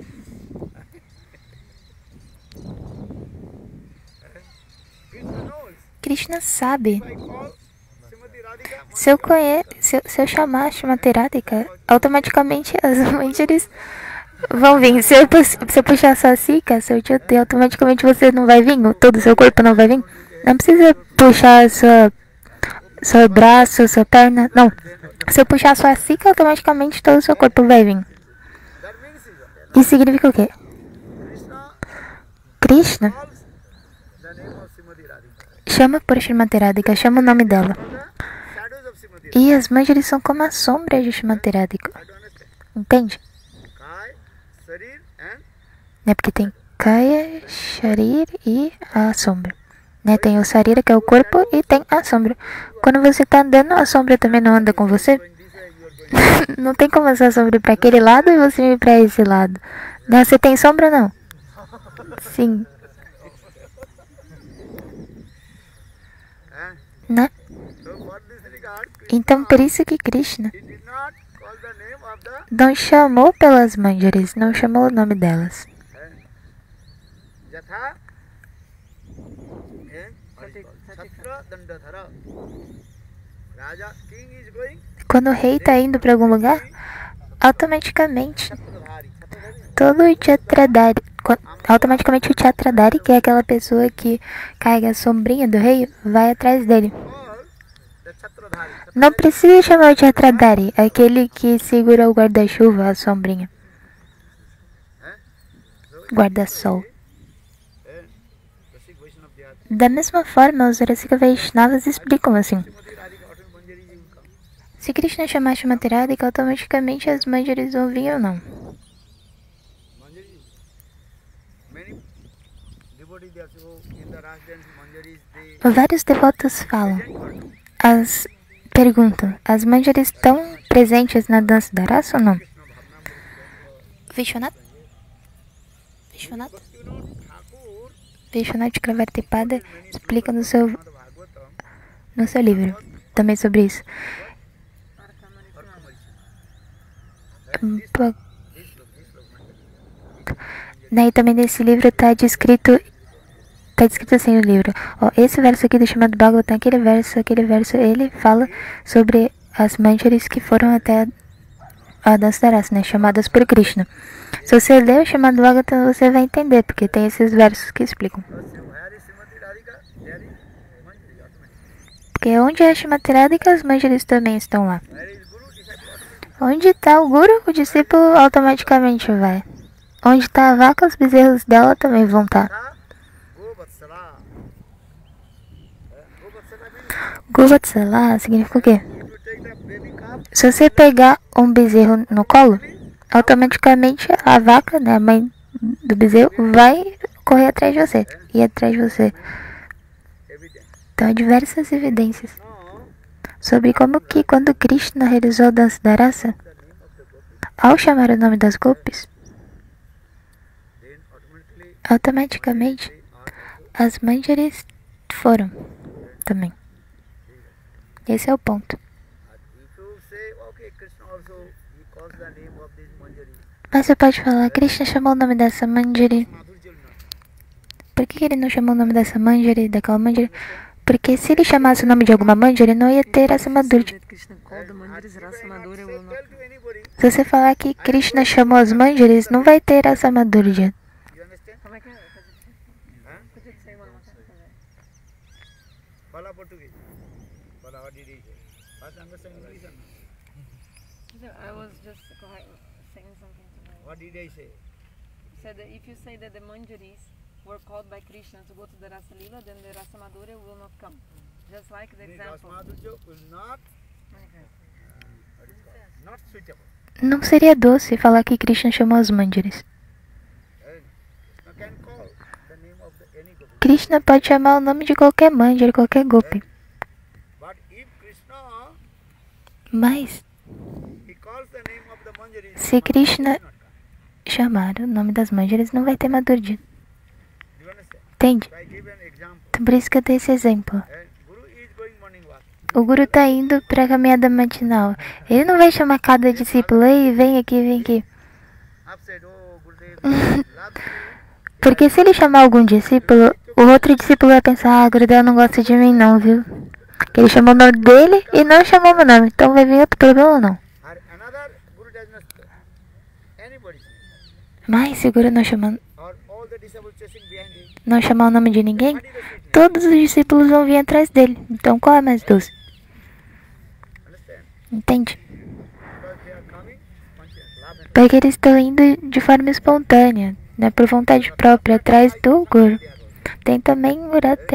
Krishna sabe. Se eu, conhe... se eu, se eu chamar Shrimati Radhika, automaticamente as manjaris vão vir. Se eu, se eu puxar sua cica, seu tio, automaticamente você não vai vir? Todo o seu corpo não vai vir? Não precisa puxar sua, seu braço, sua perna. Não. Se eu puxar sua cica, automaticamente todo o seu corpo vai vir. Isso significa o quê? Krishna chama por Srimati Radhika, chama o nome dela. The shadows of Srimati. E as Manjaris são como a sombra de Srimati Radhika. I don't understand. Entende? Kai, Sarir and Né? Porque tem Kaya, Sharir e a sombra. Né? Tem o Sarira, que é o corpo, e tem a sombra. Quando você tá andando, a sombra também não anda com você. going this way, you are going. Não tem como essa sombra ir pra aquele lado e você ir pra esse lado. Né? Você tem sombra, não? Sim. Eh? Né? So for this regard, Então, por isso que Krishna he did not call the name of the não chamou pelas Manjaris, não chamou o nome delas. Jatha. Eh? What is called? Chhatra Dandadhara. Raja, king is going. Quando o rei tá indo pra algum lugar, automaticamente Chhatradhari. Chhatradhari. todo o Chatradari, co- automaticamente o Chatradari, que é aquela pessoa que carrega a sombrinha do rei, vai atrás dele. Call the Chhatradhari. Não precisa chamar o Chatradari, aquele que segura o guarda-chuva, a sombrinha. Guarda-sol. Eh? The Sikh Vaishnava they are. Da mesma forma, os Rasika Vaishnavas explicam assim. Srimati Radhika Autumn Manjari will come. Se Krishna chamar Srimati Radhika, automaticamente as Manjaris vão vir ou não. Manjari. Many devotees they are so in the Ras dance Manjaris they Vários devotos falam, chant for them. as perguntam, as Manjaris estão presentes na dança da raça ou não? Vishwanath? Vishwanath? You know, Thakur, Vishwanath Chakravartipada explica no seu, the Bhagavatam, no seu livro também sobre isso. Um po- Daí também nesse livro está descrito, tá descrito assim no livro. Ó, esse verso aqui do chamado Bhagavatam, aquele verso, aquele verso, ele fala sobre as Manjaris que foram até a dança da raça, né, chamadas por Krishna. Se você ler o chamado Bhagavatam, você vai entender, porque tem esses versos que explicam. where is Srimati Radhika? There is Manjari automatically. Porque onde é Srimati Radhika, as Manjaris também estão lá. Where is Guru? Disciple automatically. Onde está o guru, o discípulo automaticamente vai. Onde está a vaca, os bezerros dela também vão estar. Tha, Go Vatsala. Eh, Go Vatsala means Govatsala significa o quê? if you take the baby calf, Se você pegar um bezerro no colo, automaticamente a vaca, né, a mãe do bezerro, vai correr atrás de você. Ir atrás de você. evidence. Então, há diversas evidências No, sobre como que quando Krishna realizou a dança da raça, the name of the gopi, ao chamar o nome das gopis, then automatically automaticamente they are also as Manjaris foram também. Esse é o ponto. if you say, okay, Krishna also, he calls the name of this Manjari, Mas você pode falar, Krishna chamou o nome dessa Manjari. Madhurjal not. Por que que ele não chamou o nome dessa Manjari, daquela Manjari? Porque se ele chamasse o nome de alguma Manjari, não ia ter essa Madhurja. That Krishna called the Manjaris Rasa Madhurya Say, will not tell to anybody, Se você falar que Krishna chamou as Manjaris, não vai ter essa Madhurja. you understand? Como é que é? Huh? Could you say one more time? Fala Portuguese. Fala, what did he say? First understand English or not? I was just correct- saying something to my... What did I say? You said that if you say that the Manjaris were called by Krishna to go to the Rasa Lila, then the Rasa Madhurya will not come. Just like the The example. Madhurja will not, what is called, not suitable. Não seria doce falar que Krishna chamou as Manjaris. And Krishna can call the name of the, any gopi. Krishna pode chamar o nome de qualquer Manjari, qualquer Gopi. But if Krishna, Mas, he calls the name of the Manjari, se Krishna chamar o nome das Manjaris, não vai ter Madhurja. do you understand? Entende? So I give an example. Então, por isso que eu dei esse exemplo. And Guru is going morning walk. O Guru tá indo pra caminhada matinal. Ele não vai chamar cada discípulo, ei, vem aqui, vem aqui. Upside, oh, Gurudev, loves you. Porque se ele chamar algum discípulo, o outro discípulo vai pensar, ah, Gurudev não gosta de mim não, viu? Que ele chamou o nome dele e não chamou meu nome. Então vai vir outro problema ou não? Or another Guru does not anybody. Mas se o Guru não chamar, Or all the disciples chasing behind him. não chamar o nome de ninguém, What is the sweetness? todos os discípulos vão vir atrás dele. Então qual é mais doce? Understand? Entende? Because they are coming, conscious, love and Porque eles estão indo de forma espontânea, né, por vontade própria, atrás do Guru. Tem também o Rathayatra.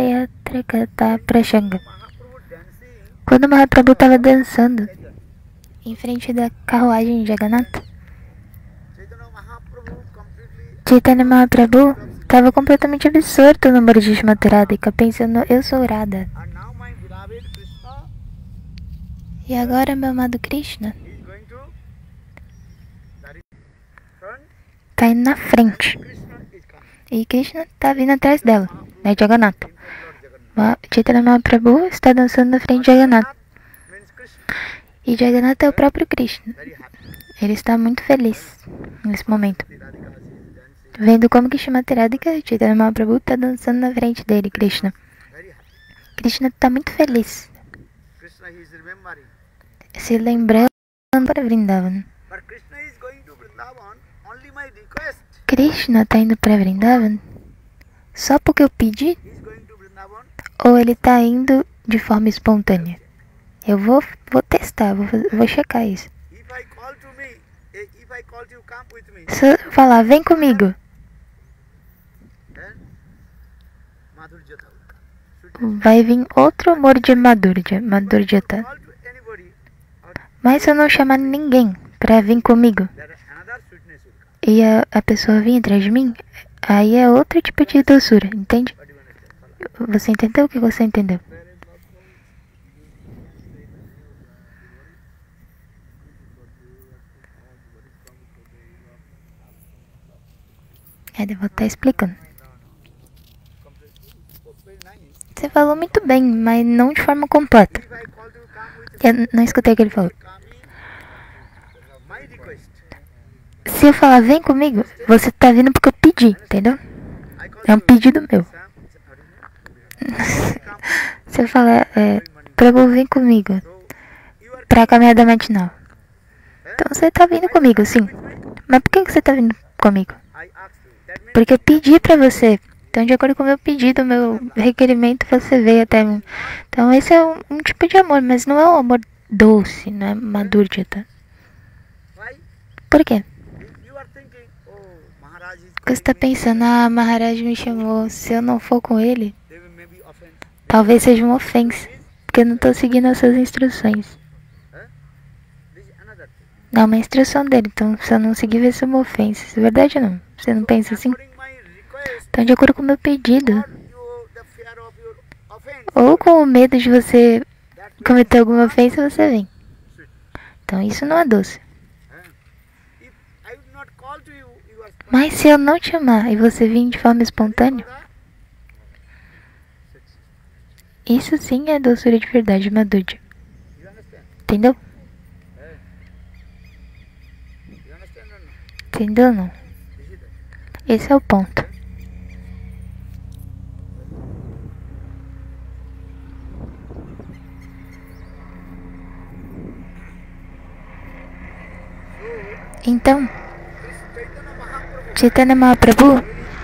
Chitraketu Prasanga. Mahaprabhu dancing Quando Mahaprabhu estava dançando em frente da carruagem de Jagannatha, Chaitanya Mahaprabhu completely Chaitanya Mahaprabhu estava completamente absorto no amor de Shrimati Radhika, pensando, eu sou Radha. and now my beloved Krishna E agora meu amado Krishna is going to that is front. está indo na frente. Krishna is coming. E Krishna está vindo atrás dela, né, Jagannatha. In front of Jagannath. Ma- Chaitanya Mahaprabhu está dançando na frente de Jagannatha. Means Krishna. E Jagannatha é o próprio Krishna. Very happy. Ele está muito feliz nesse momento, The Radhika is dancing. vendo como que Shrimati Radhika e Chaitanya Mahaprabhu está dançando na frente dele, Krishna. Very happy. Krishna está muito feliz, Krishna he is remembering. se lembrando para Vrindavan. But Krishna is going to Vrindavan only my request. Krishna está indo para Vrindavan só porque eu pedi, He is going to Vrindavan. ou ele está indo de forma espontânea? Eu vou, vou testar, vou, faz- vou checar isso. If I call to me, eh, if I call you come with me, Se eu falar, vem comigo, then Madhurjata will come. Should vai vir outro amor de Madhurja, Madhurjata. call to anybody, or Mas se eu não chamar ninguém para vir comigo there another sweetness will come. e a, a pessoa vir atrás de mim, aí é outro tipo de doçura, entende? What do you understand? Follow. Você entendeu o que você entendeu? É, eu vou estar explicando. Very nice. Você falou muito bem, mas não de forma completa. If I call to come with Eu não escutei o que ele falou. coming, my request. Se eu falar, vem comigo, você tá vindo porque eu pedi, entendeu? I call É um you pedido meu. Sam. Come. Se eu falar, é, Prabhu, vem comigo So you are pra caminhada matinal. Então você tá vindo comigo, sim. Mas por que que você tá vindo comigo? I asked you. That means Porque eu pedi pra você. Então, de acordo com o meu pedido, o meu requerimento, você veio até mim. Então, esse é um, um tipo de amor, mas não é um amor doce, não é madhurjata. why? Por quê? If you are thinking, oh, Maharaj is Porque você tá calling me, pensando, ah, Maharaj me chamou, se eu não for com ele, they will maybe offend. talvez seja uma ofensa, porque eu não tô seguindo as suas instruções. Huh? This is another thing. Não, é uma instrução dele, então se eu não seguir vai ser uma ofensa. Isso é verdade ou não? Você não pensa assim? According my request, Então, de acordo com o meu pedido, or you, the fear of your offense, ou com o medo de você that will cometer alguma ofensa, você vem. sweet. Então, isso não é doce. Huh? If I would not call to you, you are Mas se eu não te amar e você vir de forma espontânea, isso sim é doçura de verdade, madhurja. You understand? Entendeu? You understand or not? Entendeu ou não? This is the Esse é o ponto. Então, Chaitanya Mahaprabhu. Chaitanya Mahaprabhu,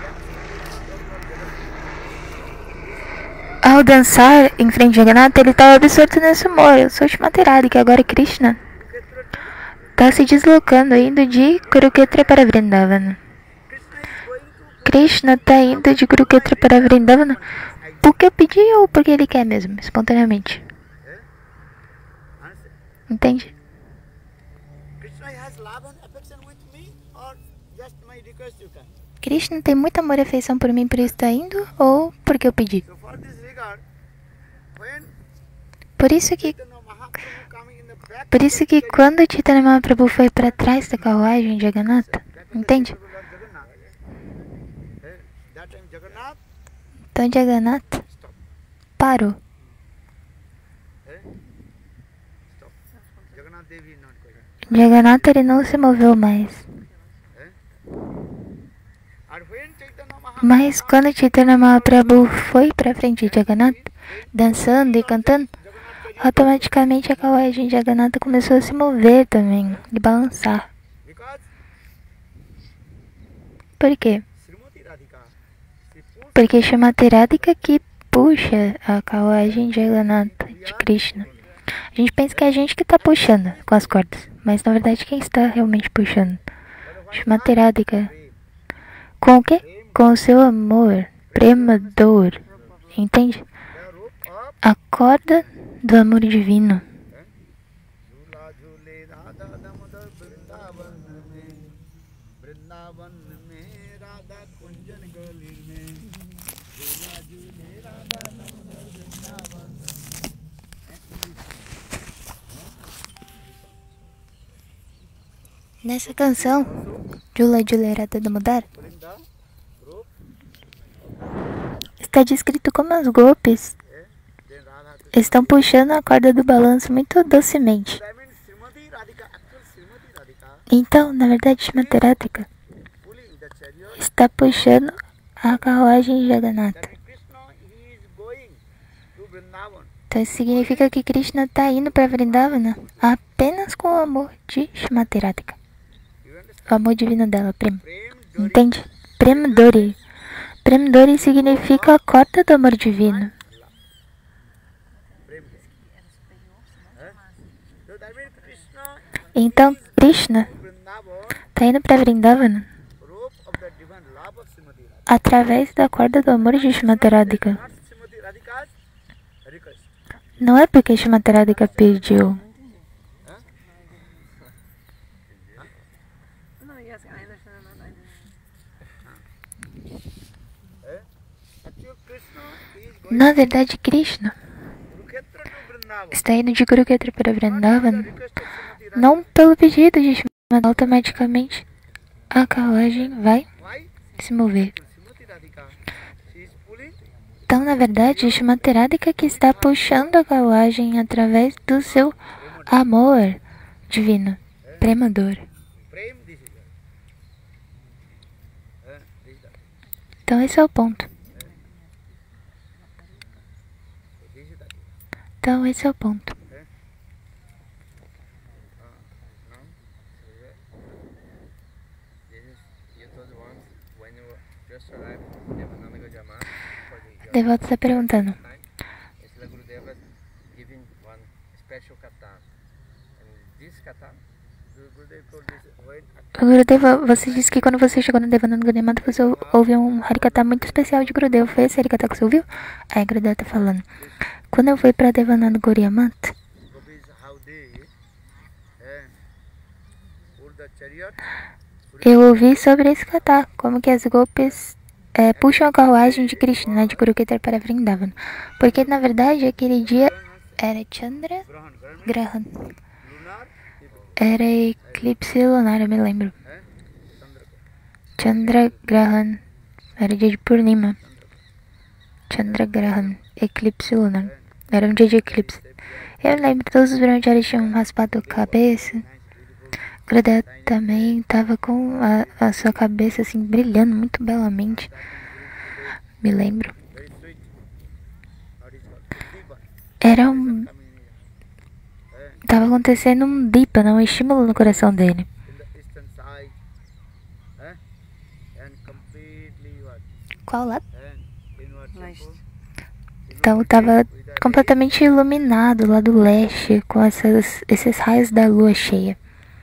ao dançar em frente a Jagannatha, ele estava absorto nesse amor. Eu sou Shrimati Radhika, agora Krishna está se deslocando, indo de Kurukshetra para Vrindavana. Krishna is going to Krishna está indo de Kurukshetra para Vrindavana porque eu pedi ou porque ele quer mesmo, espontaneamente. understand? Entende? Krishna has love and affection with me, or just my request you can. Krishna tem muito amor e afeição por mim, por isso está indo, ou porque eu pedi? So for this regard, when Por isso que, Chaitanya Mahaprabhu coming in the back, por isso que quando Chaitanya Mahaprabhu foi para trás da carruagem de Jagannatha, entende? Lord Jagannath, eh, that time Jagannath, Então Jagannatha stop, parou. eh? Stop. Jagannath Devi is not going. Jagannatha ele não se moveu mais. And when Chaitanya Mahaprabhu Mas quando Chaitanya Mahaprabhu foi para frente de Jagannatha, dançando e cantando, automaticamente a carruagem de Jagannatha começou a se mover também e balançar. because Por quê? Srimati Radhika, she pulls Porque Shrimati Radhika que puxa a carruagem de Jagannatha, de Krishna. A gente pensa que é a gente que está puxando com as cordas, mas na verdade quem está realmente puxando? Shrimati Radhika. Com o quê? Com o seu amor, prema dor, entende? a corda do amor divino. झूला झूले राधा दामोदर वृंदावन में, वृंदावन में राधा कुंजन गली में, झूला झूले राधा दामोदर वृंदावन में. Nessa canção, Jula Jula Radha Damodar, Vrinda, group, está descrito como as golpes eh, then Radha Krishna. estão puxando a corda do balanço muito docemente. I mean, Srimati Radhika, actual Srimati Radhika, Então, na verdade, Srimati Radhika pulling the chariot. está puxando a carruagem Jagannatha. That Krishna, he is going to Vrindavan. Então, isso significa que Krishna está indo para Vrindavana apenas com o amor de Srimati Radhika. You understand? O amor divino dela, prema. Prem Dori, Entende? Prema Dori. Prema Dori significa a corda do amor divino. Prem Dori. Eh? So that means Krishna Então, Krishna to Vrindavan, está indo para Vrindavana rope of the divine love of Srimati Radhika. através da corda do amor de Srimati Radhika. Not Srimati Radhika's request. Não é porque Srimati Radhika pediu. No, yes, I understand. I understand. Eh? Actually, Krishna is going Na verdade, Krishna to Kurukshetra to Vrindavan. está indo de Kurukshetra para Not the Vrindavana, request of Srimati Radhika. não pelo pedido de Srimati, automaticamente a carruagem vai Why? se mover. Srimati Radhika, she is pulling Então, na verdade, Srimati Radhika que está puxando a carruagem através do seu amor divino, Prema Dori. Prem, this is that. Eh? This is that. Então, esse é o ponto. This is that. Então, esse é o ponto. Now, this is you told once when you just arrived Devananda Gajama for the Devoto está perguntando. time, it's like Gurudeva giving one special kata. And this kata, the Gurudev told this when O Gurudeva, você disse que quando você chegou no Devananda Gurudeva, você ou- ouviu um Harikata muito especial de Gurudeva. Foi esse Harikata que você ouviu? Aí Gurudeva está falando. Quando eu fui para Devananda Guriyamata, Gopis how they eh, pull the chariot, eu ouvi sobre esse kata, como que as golpes é, puxam a carruagem de Krishna, né, de Kurukshetra para Vrindavana. Porque, na verdade, aquele dia era Chandra Grahan, Grahan, Grahan. lunar, Era eclipse lunar, eu me lembro. eh, Chandra, Chandra Grahan. Era dia de Purnima. Chandra Grahan. Eclipse lunar. Era um dia de eclipse. Eu lembro, todos os brahmacharis tinham raspado a cabeça. Gurudeva também estava com a, a sua cabeça assim brilhando muito belamente. Me lembro. very sweet. What is called? Diva. Era um. Coming eh, Tava acontecendo um dipa, um estímulo no coração dele. in the eastern side, eh, and completely what? Qual lado? And inward Leste. temple. Então tava completamente iluminado lá do leste com essas, esses raios da lua cheia.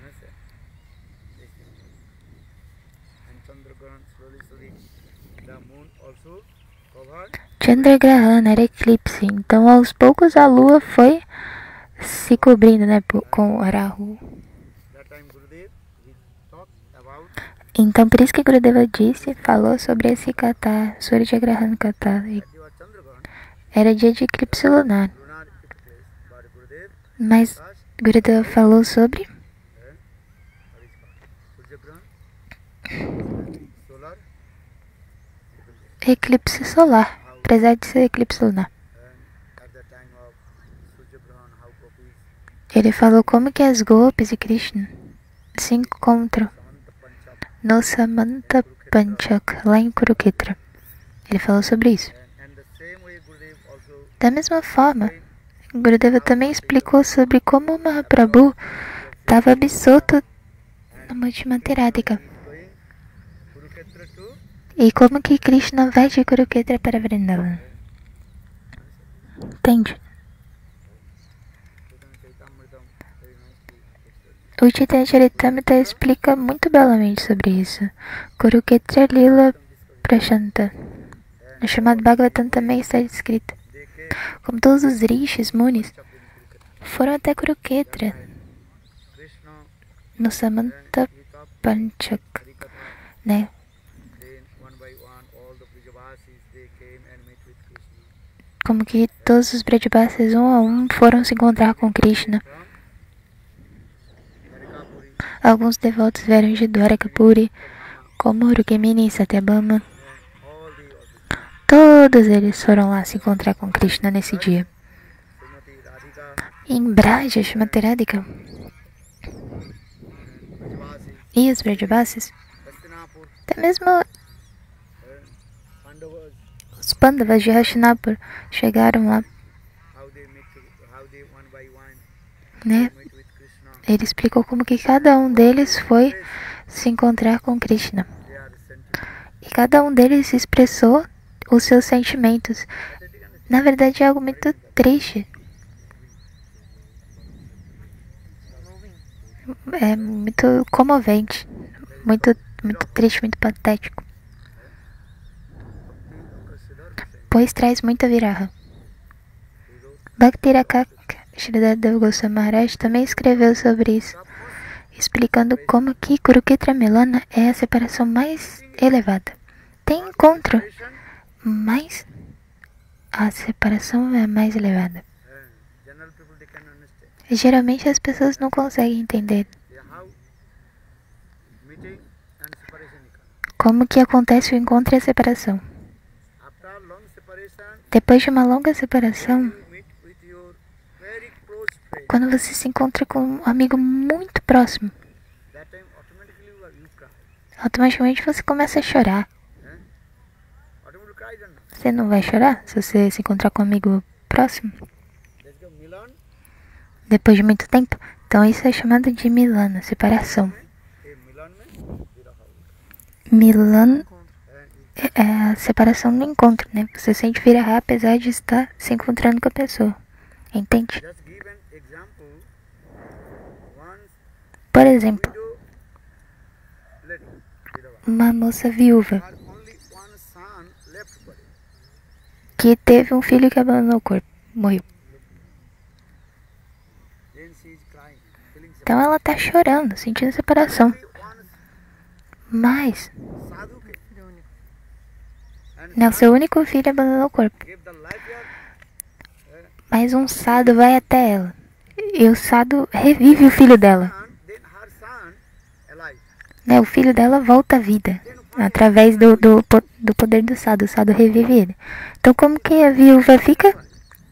And Chandragrahan slowly, slowly, the moon also covered. Chandragrahana era eclipse, então aos poucos a lua foi se cobrindo, né, po- com o Rahu. That time Gurudev, he talked about Então por isso que Gurudeva disse, falou sobre esse kata, Suryagrahana kata. E that you are Chandragrahan, era dia de eclipse lunar, lunar eclipse, but Gurudev mas asked, Gurudeva falou sobre eh, what is called? Suryagrahan, solar eclipse. eclipse solar, apesar de ser eclipse lunar. And at the time of Suryagrahan, how gopis, Ele falou como que as golpes de Krishna se encontram Samanta Panchak, no Samanta Panchak, lá em Kurukshetra. Ele falou sobre isso. and, and the same way Gurudev also Da mesma forma, Gurudeva também explicou sobre como Mahaprabhu estava absorto na Multimata Radhika going Kurukshetra to e como que Krishna vai de Kurukshetra para Vrindavana. Entende? Chaitamritam, very nicely explained. O Chaitanya Charitamrita explica muito belamente sobre isso. Kurukshetra Lila Prashanta. No chamado Bhagavatam também está descrito. They came como todos os rishis, munis, foram até Kurukshetra, Krishna, no Samanta Panchak, né? then one by one, all the Brajavasis, they came and met with Krishna. Como que todos os Brajavasis, um a um, foram se encontrar com Krishna. From Dwarkapuri, Alguns devotos vieram de Dwarakapuri, como Rukmini e Satyabhama. and all the others. Todos eles foram lá se encontrar com Krishna nesse dia. Srimati Radhika, Em Braja, Srimati Radhika Brajavasis, e os Brajavasis, Hastinapur, até mesmo and Pandavas, os Pandavas de Hastinapur chegaram lá, how they met, to- how they one by one né? met with Krishna. Ele explicou como que cada um deles foi se encontrar com Krishna. They are sentient. E cada um deles expressou os seus sentimentos. Na verdade é algo muito triste. É muito comovente. Muito, muito triste, muito patético. Pois traz muita viraha. Bhakti-Rakaka Sridhar Goswami Maharaj também escreveu sobre isso, explicando como que Kurukshetra Milana é a separação mais elevada. Tem encontro, mas a separação é a mais elevada. And general people, they can understand. Geralmente as pessoas não conseguem entender They how meeting and separation occur. como que acontece o encontro e a separação. After long separation, Depois de uma longa separação, you meet with your very close friend. quando você se encontra com um amigo muito próximo, That time automatically you, are- you cry. automaticamente você começa a chorar. Eh? Automatically cry, don't you? Você não vai chorar se você se encontrar com um amigo próximo Let's go Milan. depois de muito tempo? Então isso é chamado de Milana, separação. Eh, Milan mein viraha. Milan And é a separação do encontro, né? Você sente viraha apesar de estar se encontrando com a pessoa. Entende? just give an example. Once Por exemplo, widow lady, vidava, uma moça viúva had only one son left for him. que teve um filho que abandonou o corpo, morreu. Then she is crying, feeling Então ela tá chorando, sentindo separação. only one Mas, sadhu came. And não, seu único filho abandonou o corpo. gave the life here. Mas um sado vai até ela. E o sado revive o filho dela. Son, then her son alive. Né? O filho dela volta à vida. Através do, do, po- do poder do sado. O sado revive ele. Então como que a viúva fica? And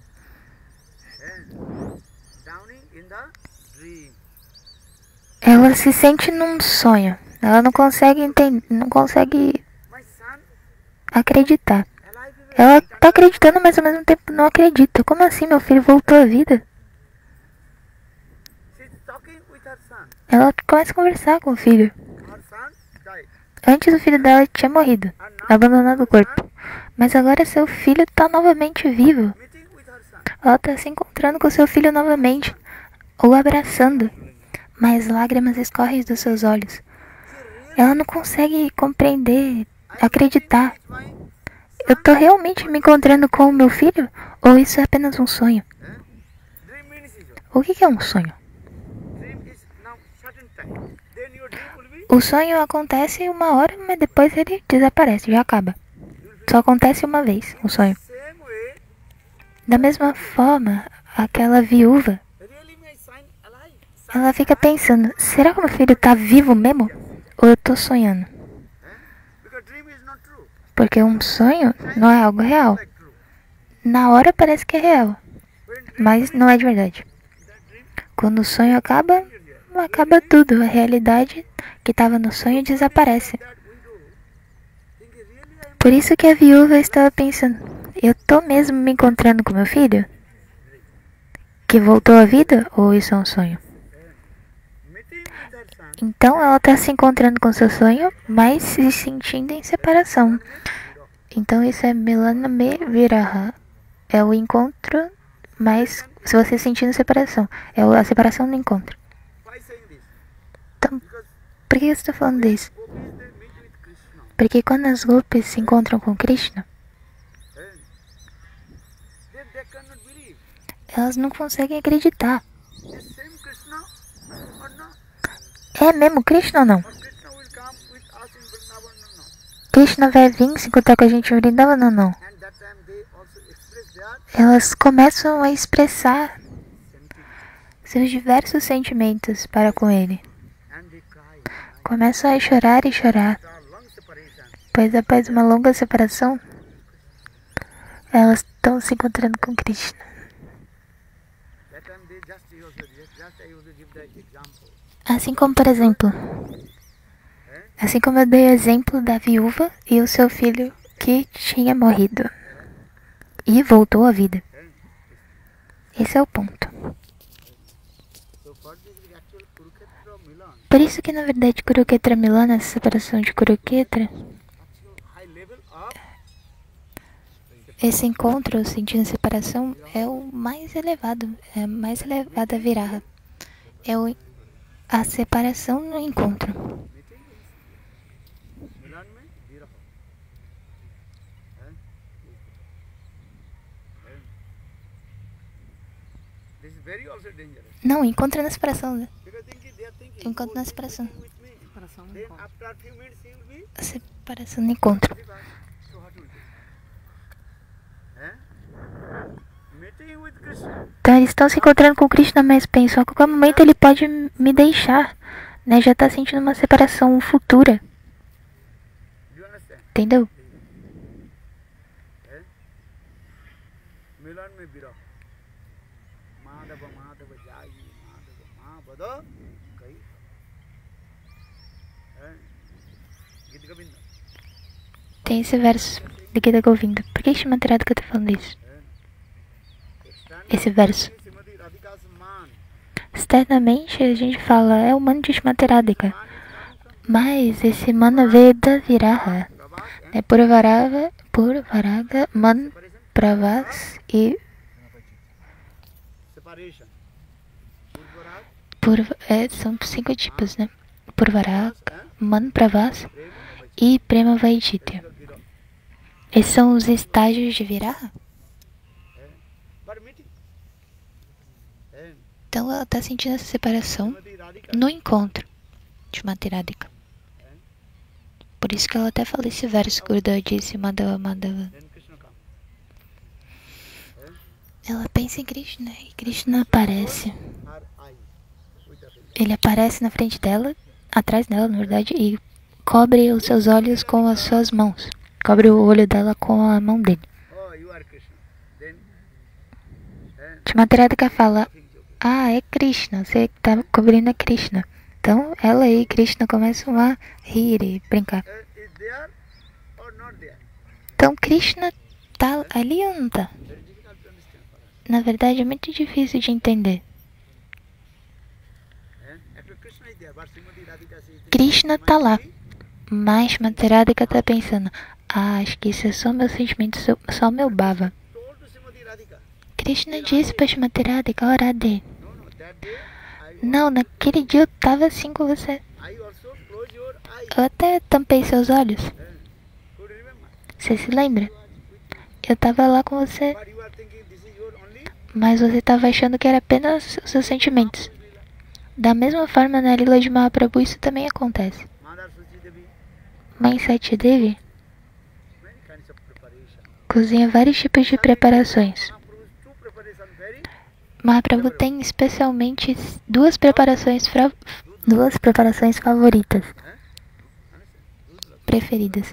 drowning in the dream. Ela se sente num sonho. Ela não consegue entender, não consegue My son acreditar. alive. Ela tá acreditando, mas ao mesmo tempo não acredita. Como assim meu filho voltou à vida? She's talking with her son. Ela começa a conversar com o filho. Her son died. Antes o filho dela tinha morrido, abandonado o corpo. Mas agora seu filho tá novamente vivo. Meeting with her son. Ela tá se encontrando com seu filho novamente, o abraçando. Mas lágrimas escorrem dos seus olhos. Ela não consegue compreender, acreditar. It's my Eu tô realmente me encontrando com o meu filho? Ou isso é apenas um sonho? eh? Dream means is O que que é um sonho? dream is now certain time. Then your dream will be O sonho acontece uma hora, mas depois ele desaparece, já acaba. Só acontece uma vez, o sonho. same way. Da mesma forma, aquela viúva, Really my son alive. ela fica pensando, será que meu filho tá vivo mesmo? Ou eu tô sonhando? Eh? Because dream is not true. Porque um sonho não é algo real. Like true. Na hora parece que é real, When dream mas não é de verdade. that dream Quando o sonho acaba, acaba tudo. A realidade que estava no sonho desaparece. that we do. Think really I am Por isso que a viúva estava pensando, eu tô mesmo me encontrando com meu filho? Que voltou à vida? Ou isso é um sonho? meeting with her son. Então ela está se encontrando com seu sonho, mas se sentindo em separação. Então isso é Milana Me Viraha. É o encontro, mas se você sentindo separação. É a separação do encontro. Why saying this? Então, Because por que eu estou falando disso? gopis they meet with Krishna. Porque quando as gopis se encontram com Krishna, And then they can elas não conseguem acreditar. Is same Krishna or not? É mesmo Krishna ou não? Or Krishna will come with us in Vrindavan or not? Krishna vai vir se encontrar com a gente em Vrindavan ou não? And that time they also express their Elas começam a expressar sentiment. seus diversos sentimentos para com ele. And they cry. Começam a chorar e chorar, After long separation, pois após uma longa separação, elas estão se encontrando com Krishna. that time they just use just, just I used to give the example. Assim como, por exemplo, assim como eu dei o exemplo da viúva e o seu filho que tinha morrido e voltou à vida. Esse é o ponto. So for this is actual Kurukshetra Milan, Por isso que, na verdade, Kurukshetra Milana, essa separação de Kurukshetra, actual high level of esse encontro, sentindo separação, é o mais elevado, é a mais elevada viraha. É o, a separação no encontro. meeting is Milan mein viraha. And this is very also dangerous. Não, encontro na separação, né? Because thinking, they are thinking, Encontro na oh, separação. he is with me. Separação no Then encontro. after a few minutes he will be A separação no encontro. divided. So what will do? Eh? Meeting with Krishna. Então eles estão se encontrando com Krishna, mas pensam a qualquer momento ele pode me deixar, né? Já está sentindo uma separação futura, Do you understand? entendeu? Eh? Milan mein viraha. Madhava Madhava Jai Madhava Mahabada Kai. Eh? Gita Govinda. Tem esse verso de Gita Govinda. Por que Shrimati Radhika está falando isso? Esse verso. Srimati Radhika's man. Externamente a gente fala, é o mano de Shrimati Radhika. Mas esse mana veio da Viraha. Prabhat É Purvaraga, Purvaraga, Man, Pravas e separation. Purvarag, Purva, é, são cinco tipos, né? Purvaraga, eh? Man, Pravas Prema, e Prema Vaiditya. viraha. Esses são os estágios de Viraha. Eh? But meeting. Eh? Então ela está sentindo essa separação Srimati Radhika. no encontro de Shrimati Radhika. Por isso que ela até fala esse verso que o Gurudev disse, Madhava, Madhava. Then Krishna comes. Ela pensa em Krishna e Krishna aparece. Her eye with the finger. Ele aparece na frente dela, atrás dela, na verdade, e cobre os seus olhos com as suas mãos. Cobre o olho dela com a mão dele. Oh, you are Krishna. Then, eh? Shrimati Radhika fala, ah, é Krishna, você tá cobrindo a Krishna. Então ela e Krishna começam a rir e brincar. Eh, is there or not there? Então Krishna tá ali ou não tá? Very difficult to understand for us. Na verdade é muito difícil de entender. Eh? Actually, Krishna is there, but Srimati Radhika says, Krishna tá lá, mas Shrimati Radhika tá pensando, ah, acho que isso é só meu sentimento, só- só meu bhava. told to Srimati Radhika, Krishna disse pra Shrimati Radhika, ora de. no, no, that day I, Não, naquele dia eu tava assim com você. I also close your eye. Eu até tampei seus olhos. Eh? Could you remember? Você se lembra? Eu tava lá com você, But you are thinking this is your only mas você tava achando que era apenas os seus sentimentos. Da mesma forma, na Lila de Mahaprabhu, isso também acontece. Mother Suchi Devi, Mãe Sati Devi many kinds of preparation. cozinha vários tipos de preparações. Mahaprabhu's two preparation very Mahaprabhu tem especialmente duas preparações, fra- duas preparações favoritas, preferidas.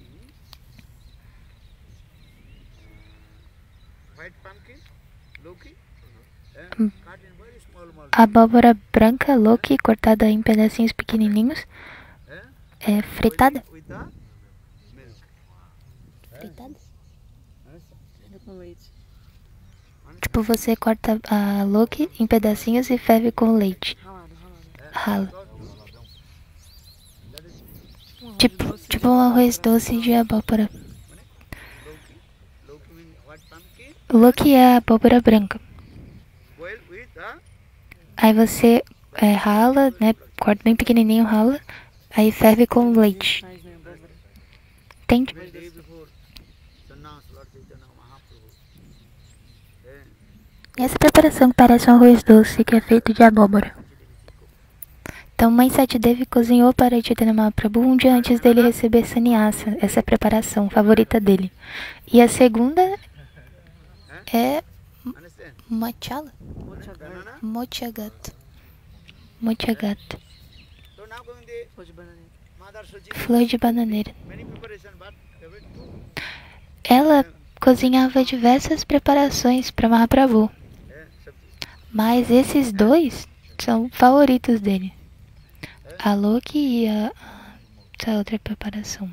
white pumpkin, Loki, eh? Mm. cut in very small small. Abóbora branca, Loki, cortada em pedacinhos pequenininhos, Eh? é fritada. With the milk. Fritada? Ferve com leite. Tipo, você corta a Loki em pedacinhos e ferve com leite. Ralado, ralado. Rala. That is Um arroz Tipo, doce tipo um arroz doce de abóbora. Loki. Loki means white pumpkin, Loki é a abóbora branca. boiled with the Aí você é, rala, né? Corta bem pequenininho, rala. Aí ferve com leite. faz, né, abóbora. Entende? day before Sannyas, Lord Chaitanya Mahaprabhu. Eh? E essa preparação que parece um arroz doce que é feito de abóbora. Então, Mãe Sati Devi cozinhou para Chaitanya Mahaprabhu um dia antes dele receber sannyasa, essa preparação favorita dele. E a segunda é Understand? Machala, Banana. Mochagat. Mochagat, So now going the Pode bananeira. Mother Suchi. flor de bananeira. Many preparation, but favorite two. Ela cozinhava diversas preparações para Mahaprabhu, Eh, sabji. mas esses dois são favoritos dele. A Loki e a essa outra preparação.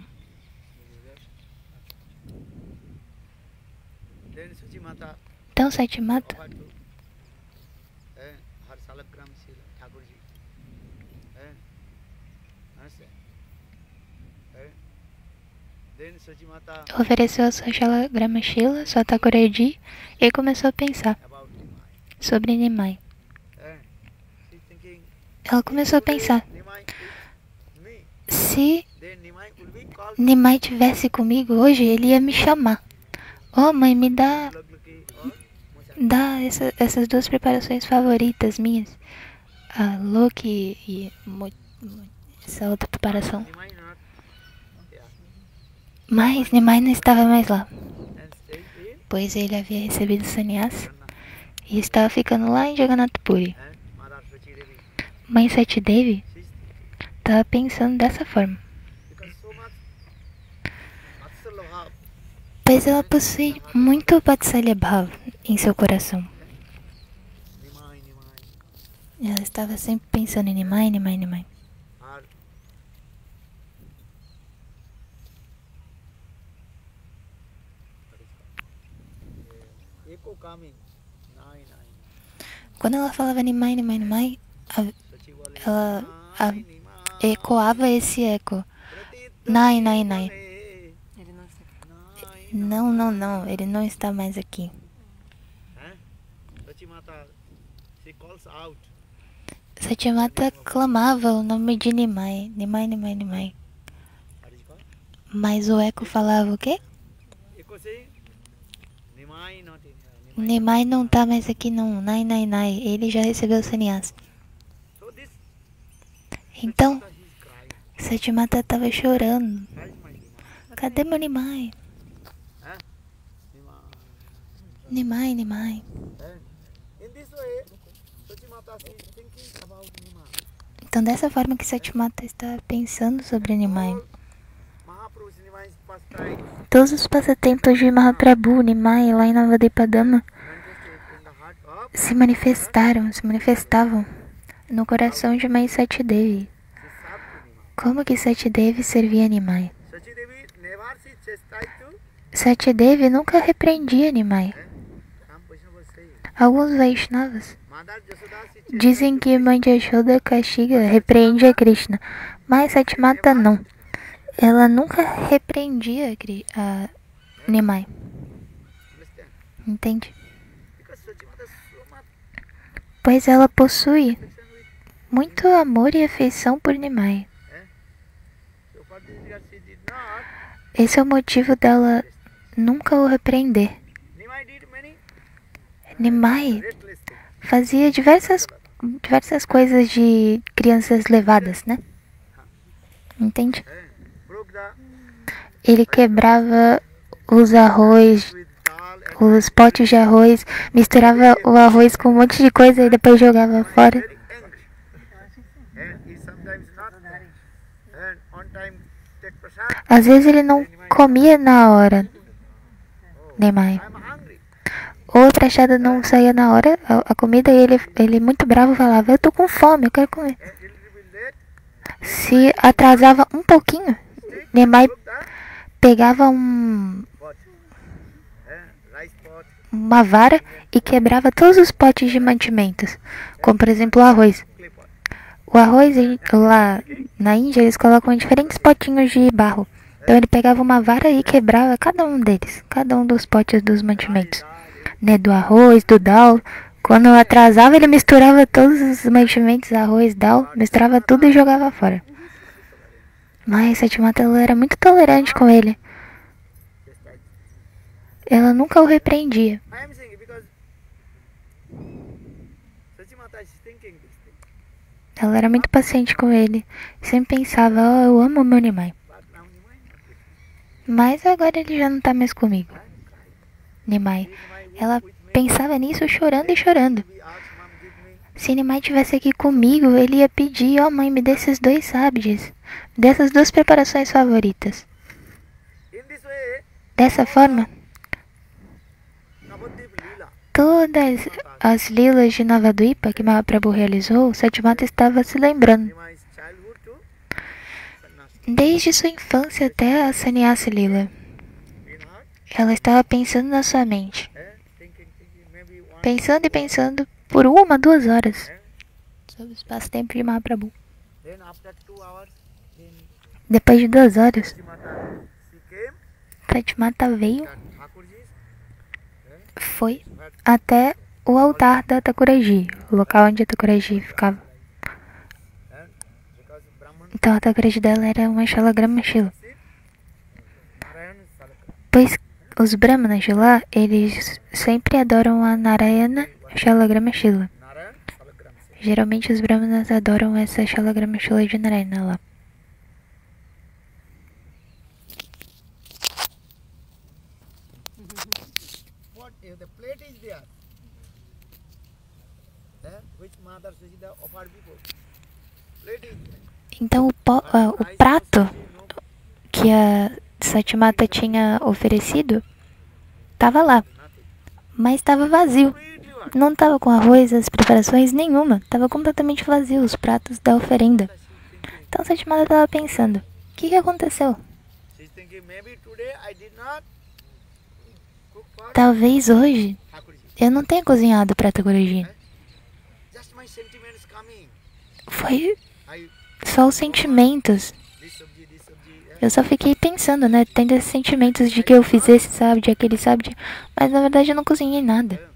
Then Suchi Mata Então, Sati Mata offered to eh, her Salagram Sila Thakurji. Eh, understand? Eh, then Suchi Mata ofereceu a sua Shalagrama Shila, sua Thakurji, e começou a pensar about Nimai. sobre Nimai. Eh, she's thinking, Ela começou a pensar, Nimai is me. se Then Nimai will be called Nimai tivesse comigo hoje, ele ia me chamar. Oh, mãe, me dá, Lugluki or Mocha. dá essa, essas duas preparações favoritas minhas. A Loki e Mo- Mo- essa outra preparação. Nimai not. Yeah. Mas Nimai não estava mais lá, And stay in pois ele havia recebido sannyasa Jagannath. e estava ficando lá em Jagannath Puri. And Mother Suchi Devi. Mãe Sati Devi She's estava pensando dessa forma, because so much Vatsala Bhav. pois ela possui muito Vatsalya Bhava em seu coração. Nimai, Nimai. Ela estava sempre pensando em Nimai, Nimai, Nimai. Or eh, Echo coming. Nine, nine. Quando ela falava Nimai, Nimai, Nimai, a- Suchi was like, ela a- Nimai, Nimai. ecoava esse eco. Pratita Nai, nai, nai. Nimai. Ele não está aqui. Nai, Não, não, não, ele não está mais aqui. Eh? Suchi Mata, she calls out. Satyamata clamava o nome de Nimai, Nimai, Nimai, Nimai. What is it called? Mas o eco falava o quê? Echo saying, Nimai not in here. Nimai. Nimai não tá mais aqui não, Nai, Nai, Nai, ele já recebeu o sannyasa. So this Então, Mata, he's crying. Satyamata estava chorando. Where is my Nimai? Cadê meu Nimai? Huh? Nimai. Nimai, Nimai. And in this way, Suchi Mata is thinking about Nimai. Então, dessa forma que Satyamata está pensando sobre Nimai. All Mahaprabhu's Nimai's pastime Todos os passatempos de Mahaprabhu, Nimai, lá em Navadvipadama, manifested in the heart of se manifestaram, se manifestavam no coração de Mãe Sati Devi. Sisabhu Nimai. Como que Sati Devi servia Nimai? Sachi Devi never she chastised to Sati Devi nunca repreendia Nimai. Ram Krishna was saying. Alguns Vaishnavas Mother Jasoda she chastised dizem que Mãe de Yashoda castiga, repreende a Krishna, mas Satyamata não. Ela nunca repreendia a Kri- a Nimai, understand? entende? Because Sachi Mata so much Pois ela possui affection with muito amor e afeição por Nimai. so for this reason she did not Esse é o motivo dela nunca o repreender. Nimai did many Nimai reckless things. fazia diversas, diversas coisas de crianças levadas, né? Entende? Eh? Broke the Ele quebrava os arroz, with dal and os potes de arroz, misturava o arroz com um monte de coisa e depois jogava fora. very angry. And he sometimes not and on time take prasad. Às vezes ele não comia na hora, Nimai. I'm hungry. Ou a prachada não saía na hora, a, a comida, e ele, ele muito bravo falava, eu tô com fome, eu quero comer. And it will be late. Se atrasava um pouquinho, Nimai Broke the pegava um, pot. Eh? Rice pot. uma vara e quebrava todos os potes de mantimentos, como por exemplo o arroz. Clay pot. O arroz em- lá na Índia eles colocam em diferentes potinhos de barro. Então ele pegava uma vara e quebrava cada um deles, cada um dos potes dos mantimentos, né, do arroz, do dal. Quando atrasava ele misturava todos os mantimentos, arroz, dal, misturava tudo e jogava fora. Mas Satyamata ela era muito tolerante com ele. Ela nunca o repreendia. I am saying because this thing. Ela era muito paciente com ele. Sempre pensava, oh, eu amo meu Nimai. But now Nimai not with me. Mas agora ele já não tá mais comigo. And cry. Nimai. If Nimai was Ela with me, pensava nisso chorando e chorando. we ask mom, give me. Se Nimai tivesse aqui comigo, ele ia pedir, ó oh, mãe, me dê esses dois sabres. Me dê essas duas preparações favoritas. In this way, Dessa forma, Navadvip Leela, todas as lilas de Navadvipa que Mahaprabhu realizou, Satimata estava se lembrando. Nimai's childhood to sannyas. Desde sua infância até a Sannyasi Lila. In her, Ela estava pensando na sua mente. eh, thinking, thinking, maybe one, Pensando e pensando por uma, duas horas. eh, Sobre o espaço-tempo de Mahaprabhu. then after two hours, then Depois de duas horas, Satimata, she came, Satimata veio, that Thakurji's, foi até o altar da Thakuraji, o local onde a Thakuraji ficava. and because Brahman Então a Thakuraji dela era uma Shalagrama Shila. sit, Narayan Salakra, Pois os Brahmanas de lá, eles sempre adoram a Narayana Shalagrama Shila. Narayan Salakram sit. Geralmente os Brahmanas adoram essa Shalagrama Shila de Narayana lá. What if the plate is there? Then which mother Suchita offered before? Plate is there. Então o, po- ah, o Rice prato also, no, que a Satimata tinha oferecido estava lá, nothing. mas estava vazio. Completely what? Não estava com arroz, as preparações nenhuma. Estava completamente vazio os pratos da oferenda. She's thinking, Então Satimata estava pensando, o que, que aconteceu? she's thinking maybe today I did not cook for Talvez hoje Thakurji. eu não tenha cozinhado para Thakuraji. Just my sentiments coming. Foi I só os sentimentos. this subji, this subji. eh, Eu só fiquei pensando, né? Tendo esses sentimentos de que eu fiz esse sábado, aquele sábado. Mas na verdade eu não cozinhei nada. eh,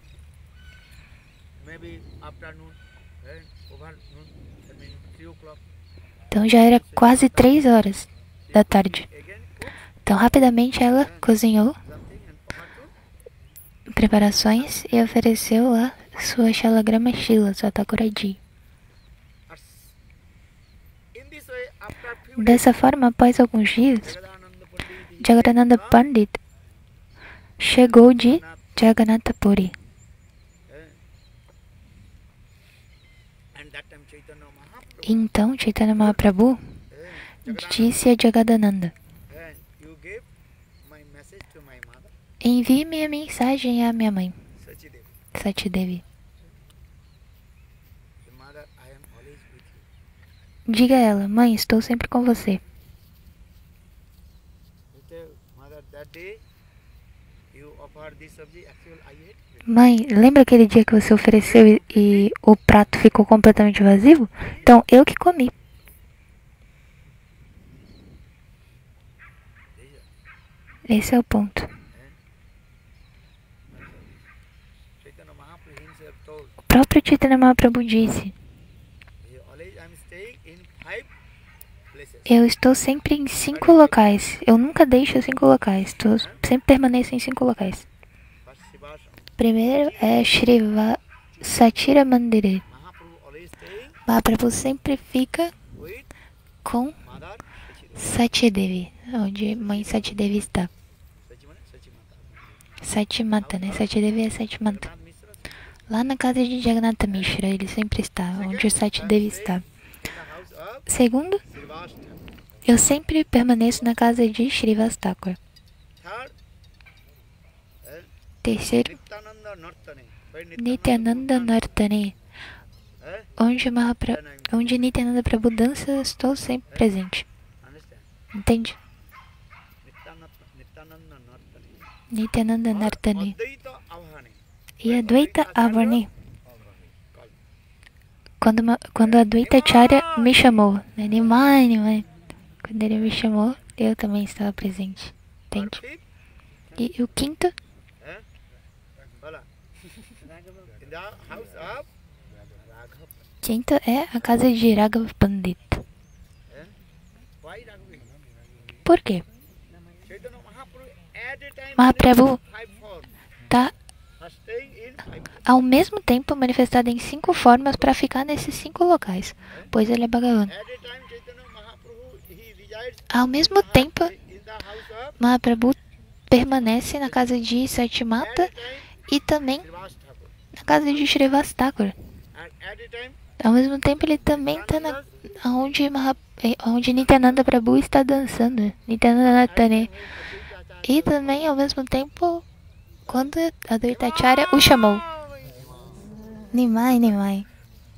Maybe afternoon, eh, overnoon, I mean three o'clock. Então já era quase três horas da tarde. Again cook Então rapidamente ela cozinhou something and offer to preparações e ofereceu lá sua Shalagrama Shila, sua Thakuraji. us. In this way, after few days, Dessa forma, após alguns dias, Jagadananda Pandit Jagadananda Pandit chegou de Jagannatha Puri. eh, and that time Chaitanya Mahaprabhu Então Chaitanya Mahaprabhu eh, disse a Jagadananda: eh, you gave my message to my mother, envie minha mensagem à minha mãe, Sachidevi. Satidevi. The mother, I am always with you. Diga a ela: mãe, estou sempre com você. You tell mother that day you offered this subject, actually I ate it. Mãe, lembra aquele dia que você ofereceu e, e o prato ficou completamente vazio? Então, eu que comi. Esse é o ponto. Chaitanya Mahaprabhu himself told, O próprio Chaitanya Mahaprabhu disse: he always I am staying in five places. eu estou sempre em cinco locais. Eu nunca deixo cinco locais. Estou, sempre permaneço em cinco locais. First Sivasana. Primeiro é Shriva Satira Mandire. Mahaprabhu always staying Mahaprabhu sempre fica with com mother Sachidevi. Satidevi, onde mãe Satidevi está. Sachimana, Sachimata. Satimata, né? Satidevi é Satimata. Raghunath Mishra Lá na casa de Jagannatha Mishra, ele sempre está, onde o Satidevi está. in the house of Segundo, Srivastava. eu sempre permaneço na casa de Srivastakura. Third, eh, Terceiro, Nityananda Nartane. Where Nityananda Nartane, eh, onde, Mahapra... then I'm- onde Nityananda Prabhu dança, eu estou sempre presente. Understand? Entende? Nityananda Nityananda Nartane. Nityananda Nartane. Advaita Avhane. E Advaita Avarni. Called. Quando, ma- quando a Advaita Acharya me chamou, né? Nimai, Nimai. Quando ele me chamou, eu também estava presente. Entende? Fifth, E o quinto, eh, Bala. In the house of Raghav. quinto é a casa de Raghav Pandit. Eh? Why Raghav? Por quê? Chaitanya Mahaprabhu at a time Mahaprabhu five forms. tá are staying in five places. ao mesmo tempo manifestado em cinco formas para ficar nesses cinco locais, pois ele é Bhagavan. At a time, Chaitanya Mahaprabhu, he resides Ao mesmo tempo, in the house of Mahaprabhu permanece na casa de Satimata e também Srivas Thakur. na casa de Srivas Thakur. And at a time, Ao mesmo tempo, ele também está na onde, Maha, eh, onde Nityananda Prabhu está dançando, Nityananda Natane. E também, ao mesmo tempo, quando Advaitacharya o chamou. Nimai, Nimai.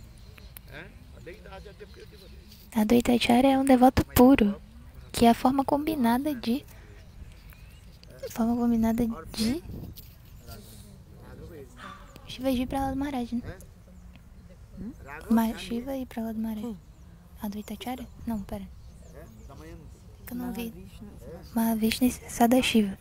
Advaitacharya é um devoto puro, que é a forma combinada de... Forma combinada de... Shivaji Prahlad Maharaj, né? Ma Shiva e Prahlad Maharaj. Advaitacharya? Não, pera. Que eu não vi. Mahavishnu e Sadashiva.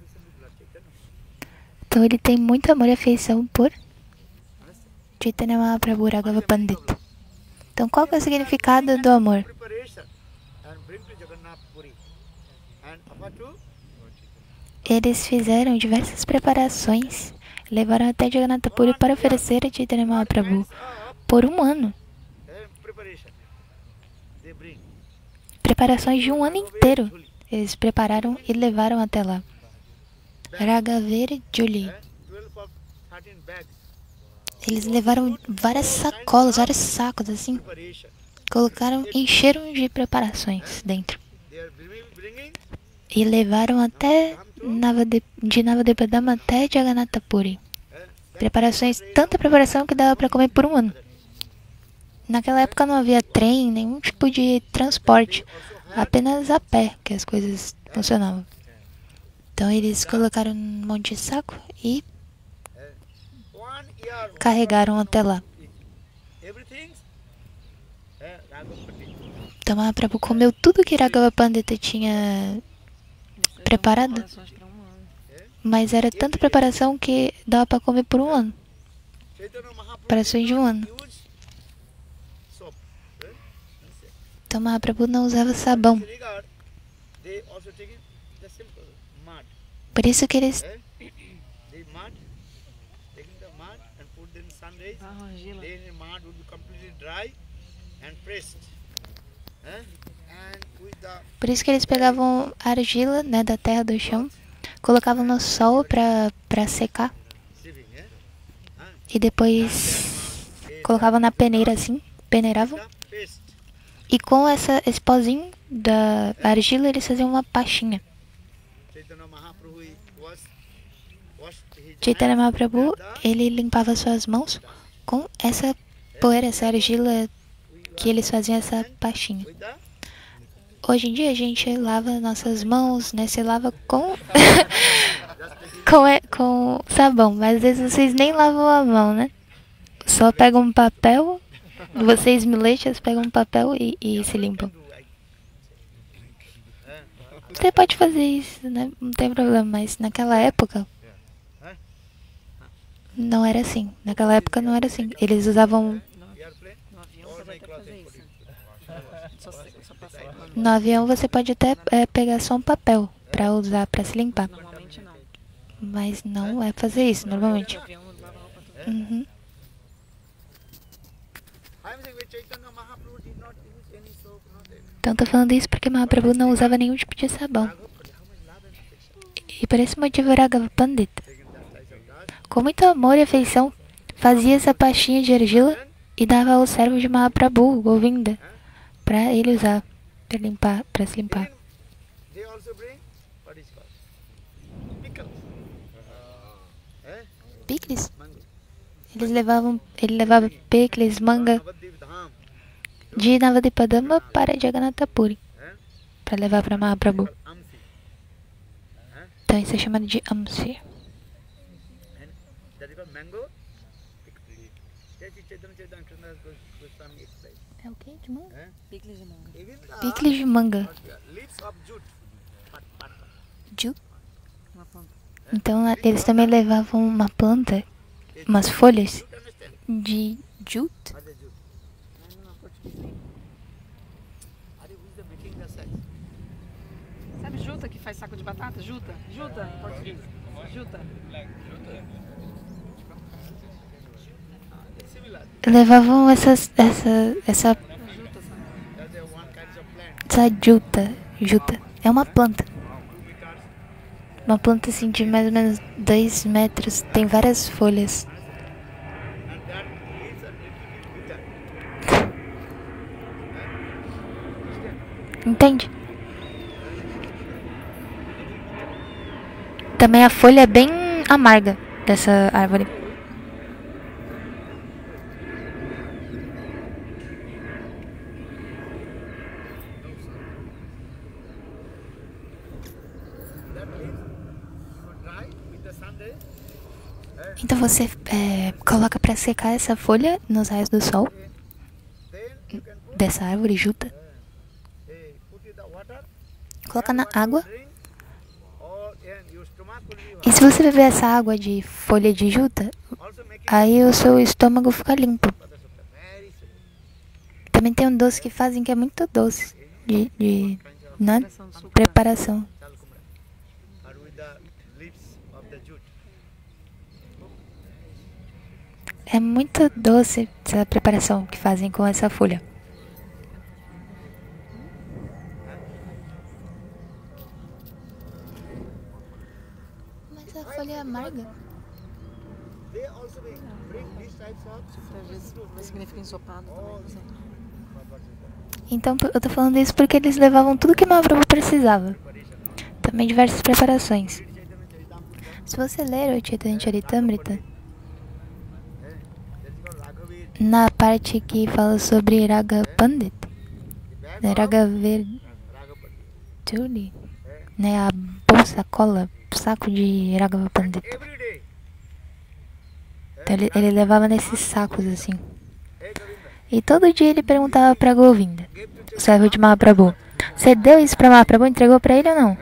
Então ele tem muito amor e afeição por Chaitanya Mahaprabhu Raghava Pandit. Então qual que é o significado do amor? preparation and bring to Jagannath Puri. And offer to Eles fizeram diversas preparações, levaram até Jagannatha Puri para oferecer a Chaitanya Mahaprabhu por um ano. uh, preparation. They bring. Preparações de um ano inteiro. Eles prepararam e levaram até lá. Raghavera Juli. Uh, twelve of thirteen bags. Eles levaram várias sacolas, vários sacos assim. Preparation. Colocaram, encheram de preparações dentro. They are bringing, bringing E levaram até Navade, de Navadepadama até Jagannatha Puri. Preparações, tanta preparação que dava para comer por um ano. Naquela época não havia trem, nenhum tipo de transporte. Apenas a pé que as coisas funcionavam. Então eles colocaram um monte de saco e one year. carregaram até lá. Everything. Uh, Raghav Pandit. Então Mahaprabhu comeu tudo que Raghava Pandita tinha preparado, Preparações para um ano. mas era tanta preparação que dava para comer por um ano. Chaitanya Mahaprabhu Preparações de um ano. use soap. Uh, Então Mahaprabhu não usava sabão. regard, they also taking the simple mud. Por isso que eles Eh? The mud, taking the mud and put in sun rays. A argila. Then the mud would be completely dry and pressed. Eh? And with the Por isso que eles pegavam a argila, né, da terra do chão, colocavam no sol para para secar sieving, eh? Ah, e depois colocavam na peneira assim, peneiravam. the paste. E com essa, esse pozinho da argila eles faziam uma pastinha. Chaitanya Mahaprabhu he was washed his Chaitanya hands Mahaprabhu, with the- ele limpava suas mãos com essa poeira, essa argila que eles faziam essa pastinha. with the Hoje em dia a gente lava nossas mãos, né? Se lava com com, é- com sabão, mas às vezes vocês nem lavam a mão, né? Só pegam um papel, vocês milechas pegam um papel e, e se limpam. Você pode fazer isso, né? Não tem problema, mas naquela época não era assim. Naquela época não era assim. Eles usavam airplane. No avião você vai até fazer isso. Só, se- só passar o pano. no avião você pode até é, pegar só um papel pra usar pra se limpar, Normalmente não. mas não é fazer isso normalmente. No avião lava roupa toda. Uhum. I'm saying with Chaitanya Mahaprabhu did not use any soap, nothing. Então tô falando isso porque Mahaprabhu não usava nenhum tipo de sabão. Raghav Pandit, how much love and affection. E por esse motivo Raghava Pandita, Taking that size of that. com muito amor e afeição, fazia essa pastinha de argila e dava ao servo de Mahaprabhu, Govinda, pra ele usar, pra limpar, pra se limpar. They also bring what is called pickles. Eh? Picles? Mango. Eles levavam, ele levava picles, manga Navadvip Dham. de Navadepadama para Jagannatha Puri, Eh? para levar para Mahaprabhu. Amsi. Então isso é chamado de Amsi. And that is called mango pickle. That is Chaitanya Chaitanya Krishna Goswami explained. É o que de manga? Eh? Picles de manga. Even the Picles de manga. leaves of jute. Pat, pat, pat. Jute. Uma planta. Então a- eles também levavam uma planta, umas folhas Jute, understand? de jute. What is jute? Não, não, português. Are you who is the making the size? Sabe juta que faz saco de batata? Juta? Juta em português. Juta. levavam essas, essa, essa, That's a one kind of plant. essa juta, juta. É uma planta. Two meters. Uma planta assim de mais ou menos dois metros. Tem várias folhas. And that leaves a little bit bitter. Entende? Também a folha é bem amarga dessa árvore. That leaves you dry with the sun rays. Então você é, coloca pra secar essa folha nos raios do sol Then you can put, dessa árvore juta. eh, put in the water. Coloca na água. Drink, or and your stomach will be E se você beber essa água de folha de juta, also make it aí o seu estômago fica limpo. very sweet. Também tem um doce que fazem que é muito doce. De, de na Preparação de suco. preparação. Talcum, or with the leaves of the jute. É muito doce essa preparação que fazem com essa folha. Mas a folha é amarga. They also bring, bring these types of Às vezes significa ensopado também, não sei. Então eu tô falando isso porque eles levavam tudo que Mahaprabhu precisava. Também diversas preparações. Se você ler o Chaitanya Charitamrita, na parte que fala sobre Raga Pandit, né, Raga Verduri, né, a bolsa, a cola, o saco de Raghava Pandit. every day. Então, ele, ele levava nesses sacos assim. Hey Govinda, E todo dia ele perguntava pra Govinda, o servo de Mahaprabhu: você deu isso pra Mahaprabhu? Entregou pra ele ou não?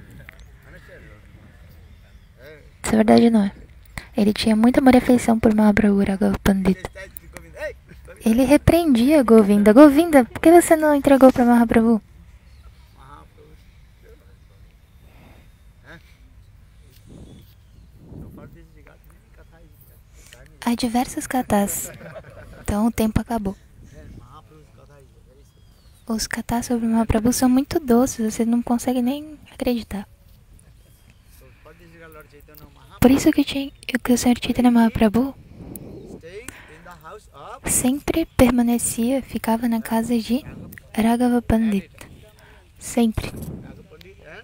Isso é verdade, não é? Ele tinha muita amor e afeição por Mahaprabhu Raghava Pandit. that's Govinda. Hey, Ele repreendia Govinda. Govinda, por que você não entregou pra Mahaprabhu? Mahaprabhu. Huh? So for this regard, many katha is there. Há diversas kathas. Então o tempo acabou. Then Mahaprabhu's katha is very sweet. Os kathas sobre Mahaprabhu são muito doces, você não consegue nem acreditar. So for this regard, Lord Chaitanya Mahaprabhu Por isso que, tinha, que o Senhor Chaitanya Mahaprabhu staying in the house of sempre permanecia, ficava na casa de Raghava Pandit. Sempre. Raga Pandit and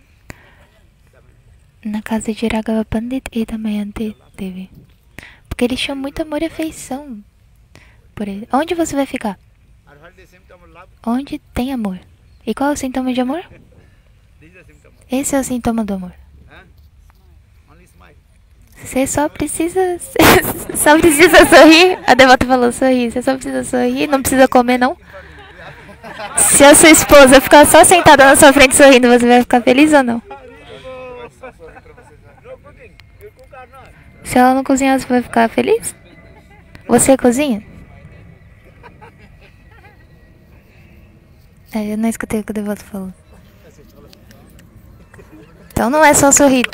Na casa de Raghava Pandit e Damayanti Devi. Porque eles tinham muito amor e afeição por ele. Onde você vai ficar? are what the symptom of love. Onde tem amor. E qual é o sintoma de amor? This is the symptom. Esse é o sintoma do amor. Huh? Only smile. Você só precisa. Só precisa sorrir. A devota falou sorrir. Você só precisa sorrir. Não precisa comer, não. Se a sua esposa ficar só sentada na sua frente sorrindo, você vai ficar feliz ou não? No cooking. You cook or not? Se ela não cozinhar, você vai ficar feliz? Você cozinha? É, eu não escutei o que o devoto falou. Então não é só sorrir.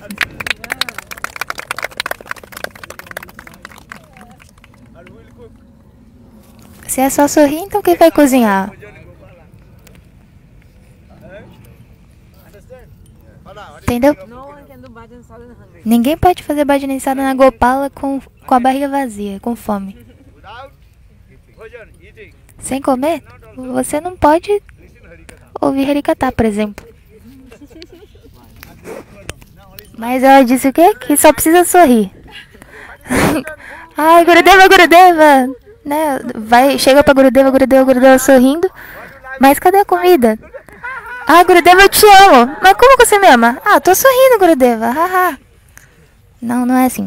Or who will cook? Se é só sorrir, então quem vai cozinhar? Bhajani Gopala. Huh? Understand? Pada, what is Entendeu? No one can do bhajan sadhana hungry. Ninguém pode fazer bhajanisada na Gopala com, com a barriga vazia, com fome. without bhajan, eating? Sem comer, você não pode Listen Harikatha. ouvir Harikata, por exemplo. Mas ela disse o quê? Que só precisa sorrir. Ai, Gurudeva, Gurudeva! Né? Vai, chega pra Gurudeva, Gurudeva, Gurudeva sorrindo. Mas cadê a comida? Ah, Gurudeva, eu te amo. Mas como você me ama? Ah, tô sorrindo, Gurudeva. Haha. Não, não é assim.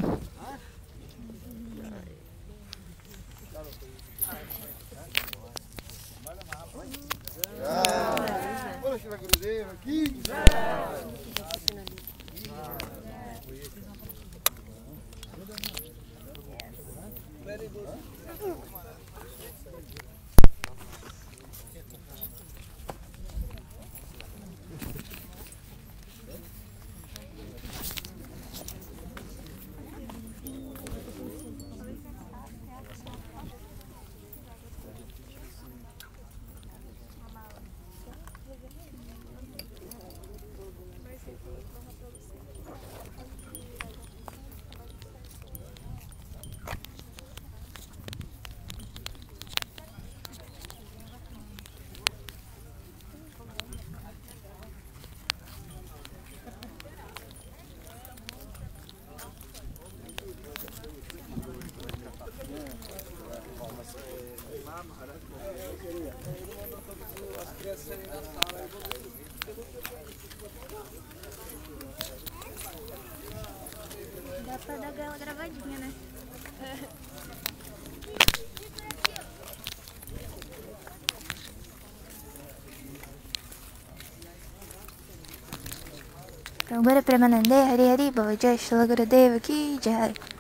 lá, Maharaj, ele mandou todas as crianças saírem da sala. Dá pra dar aquela gravadinha, né? Prabhupada Premanande Hari Hari Bhava Jai Shri Gurudeva Ki Jai.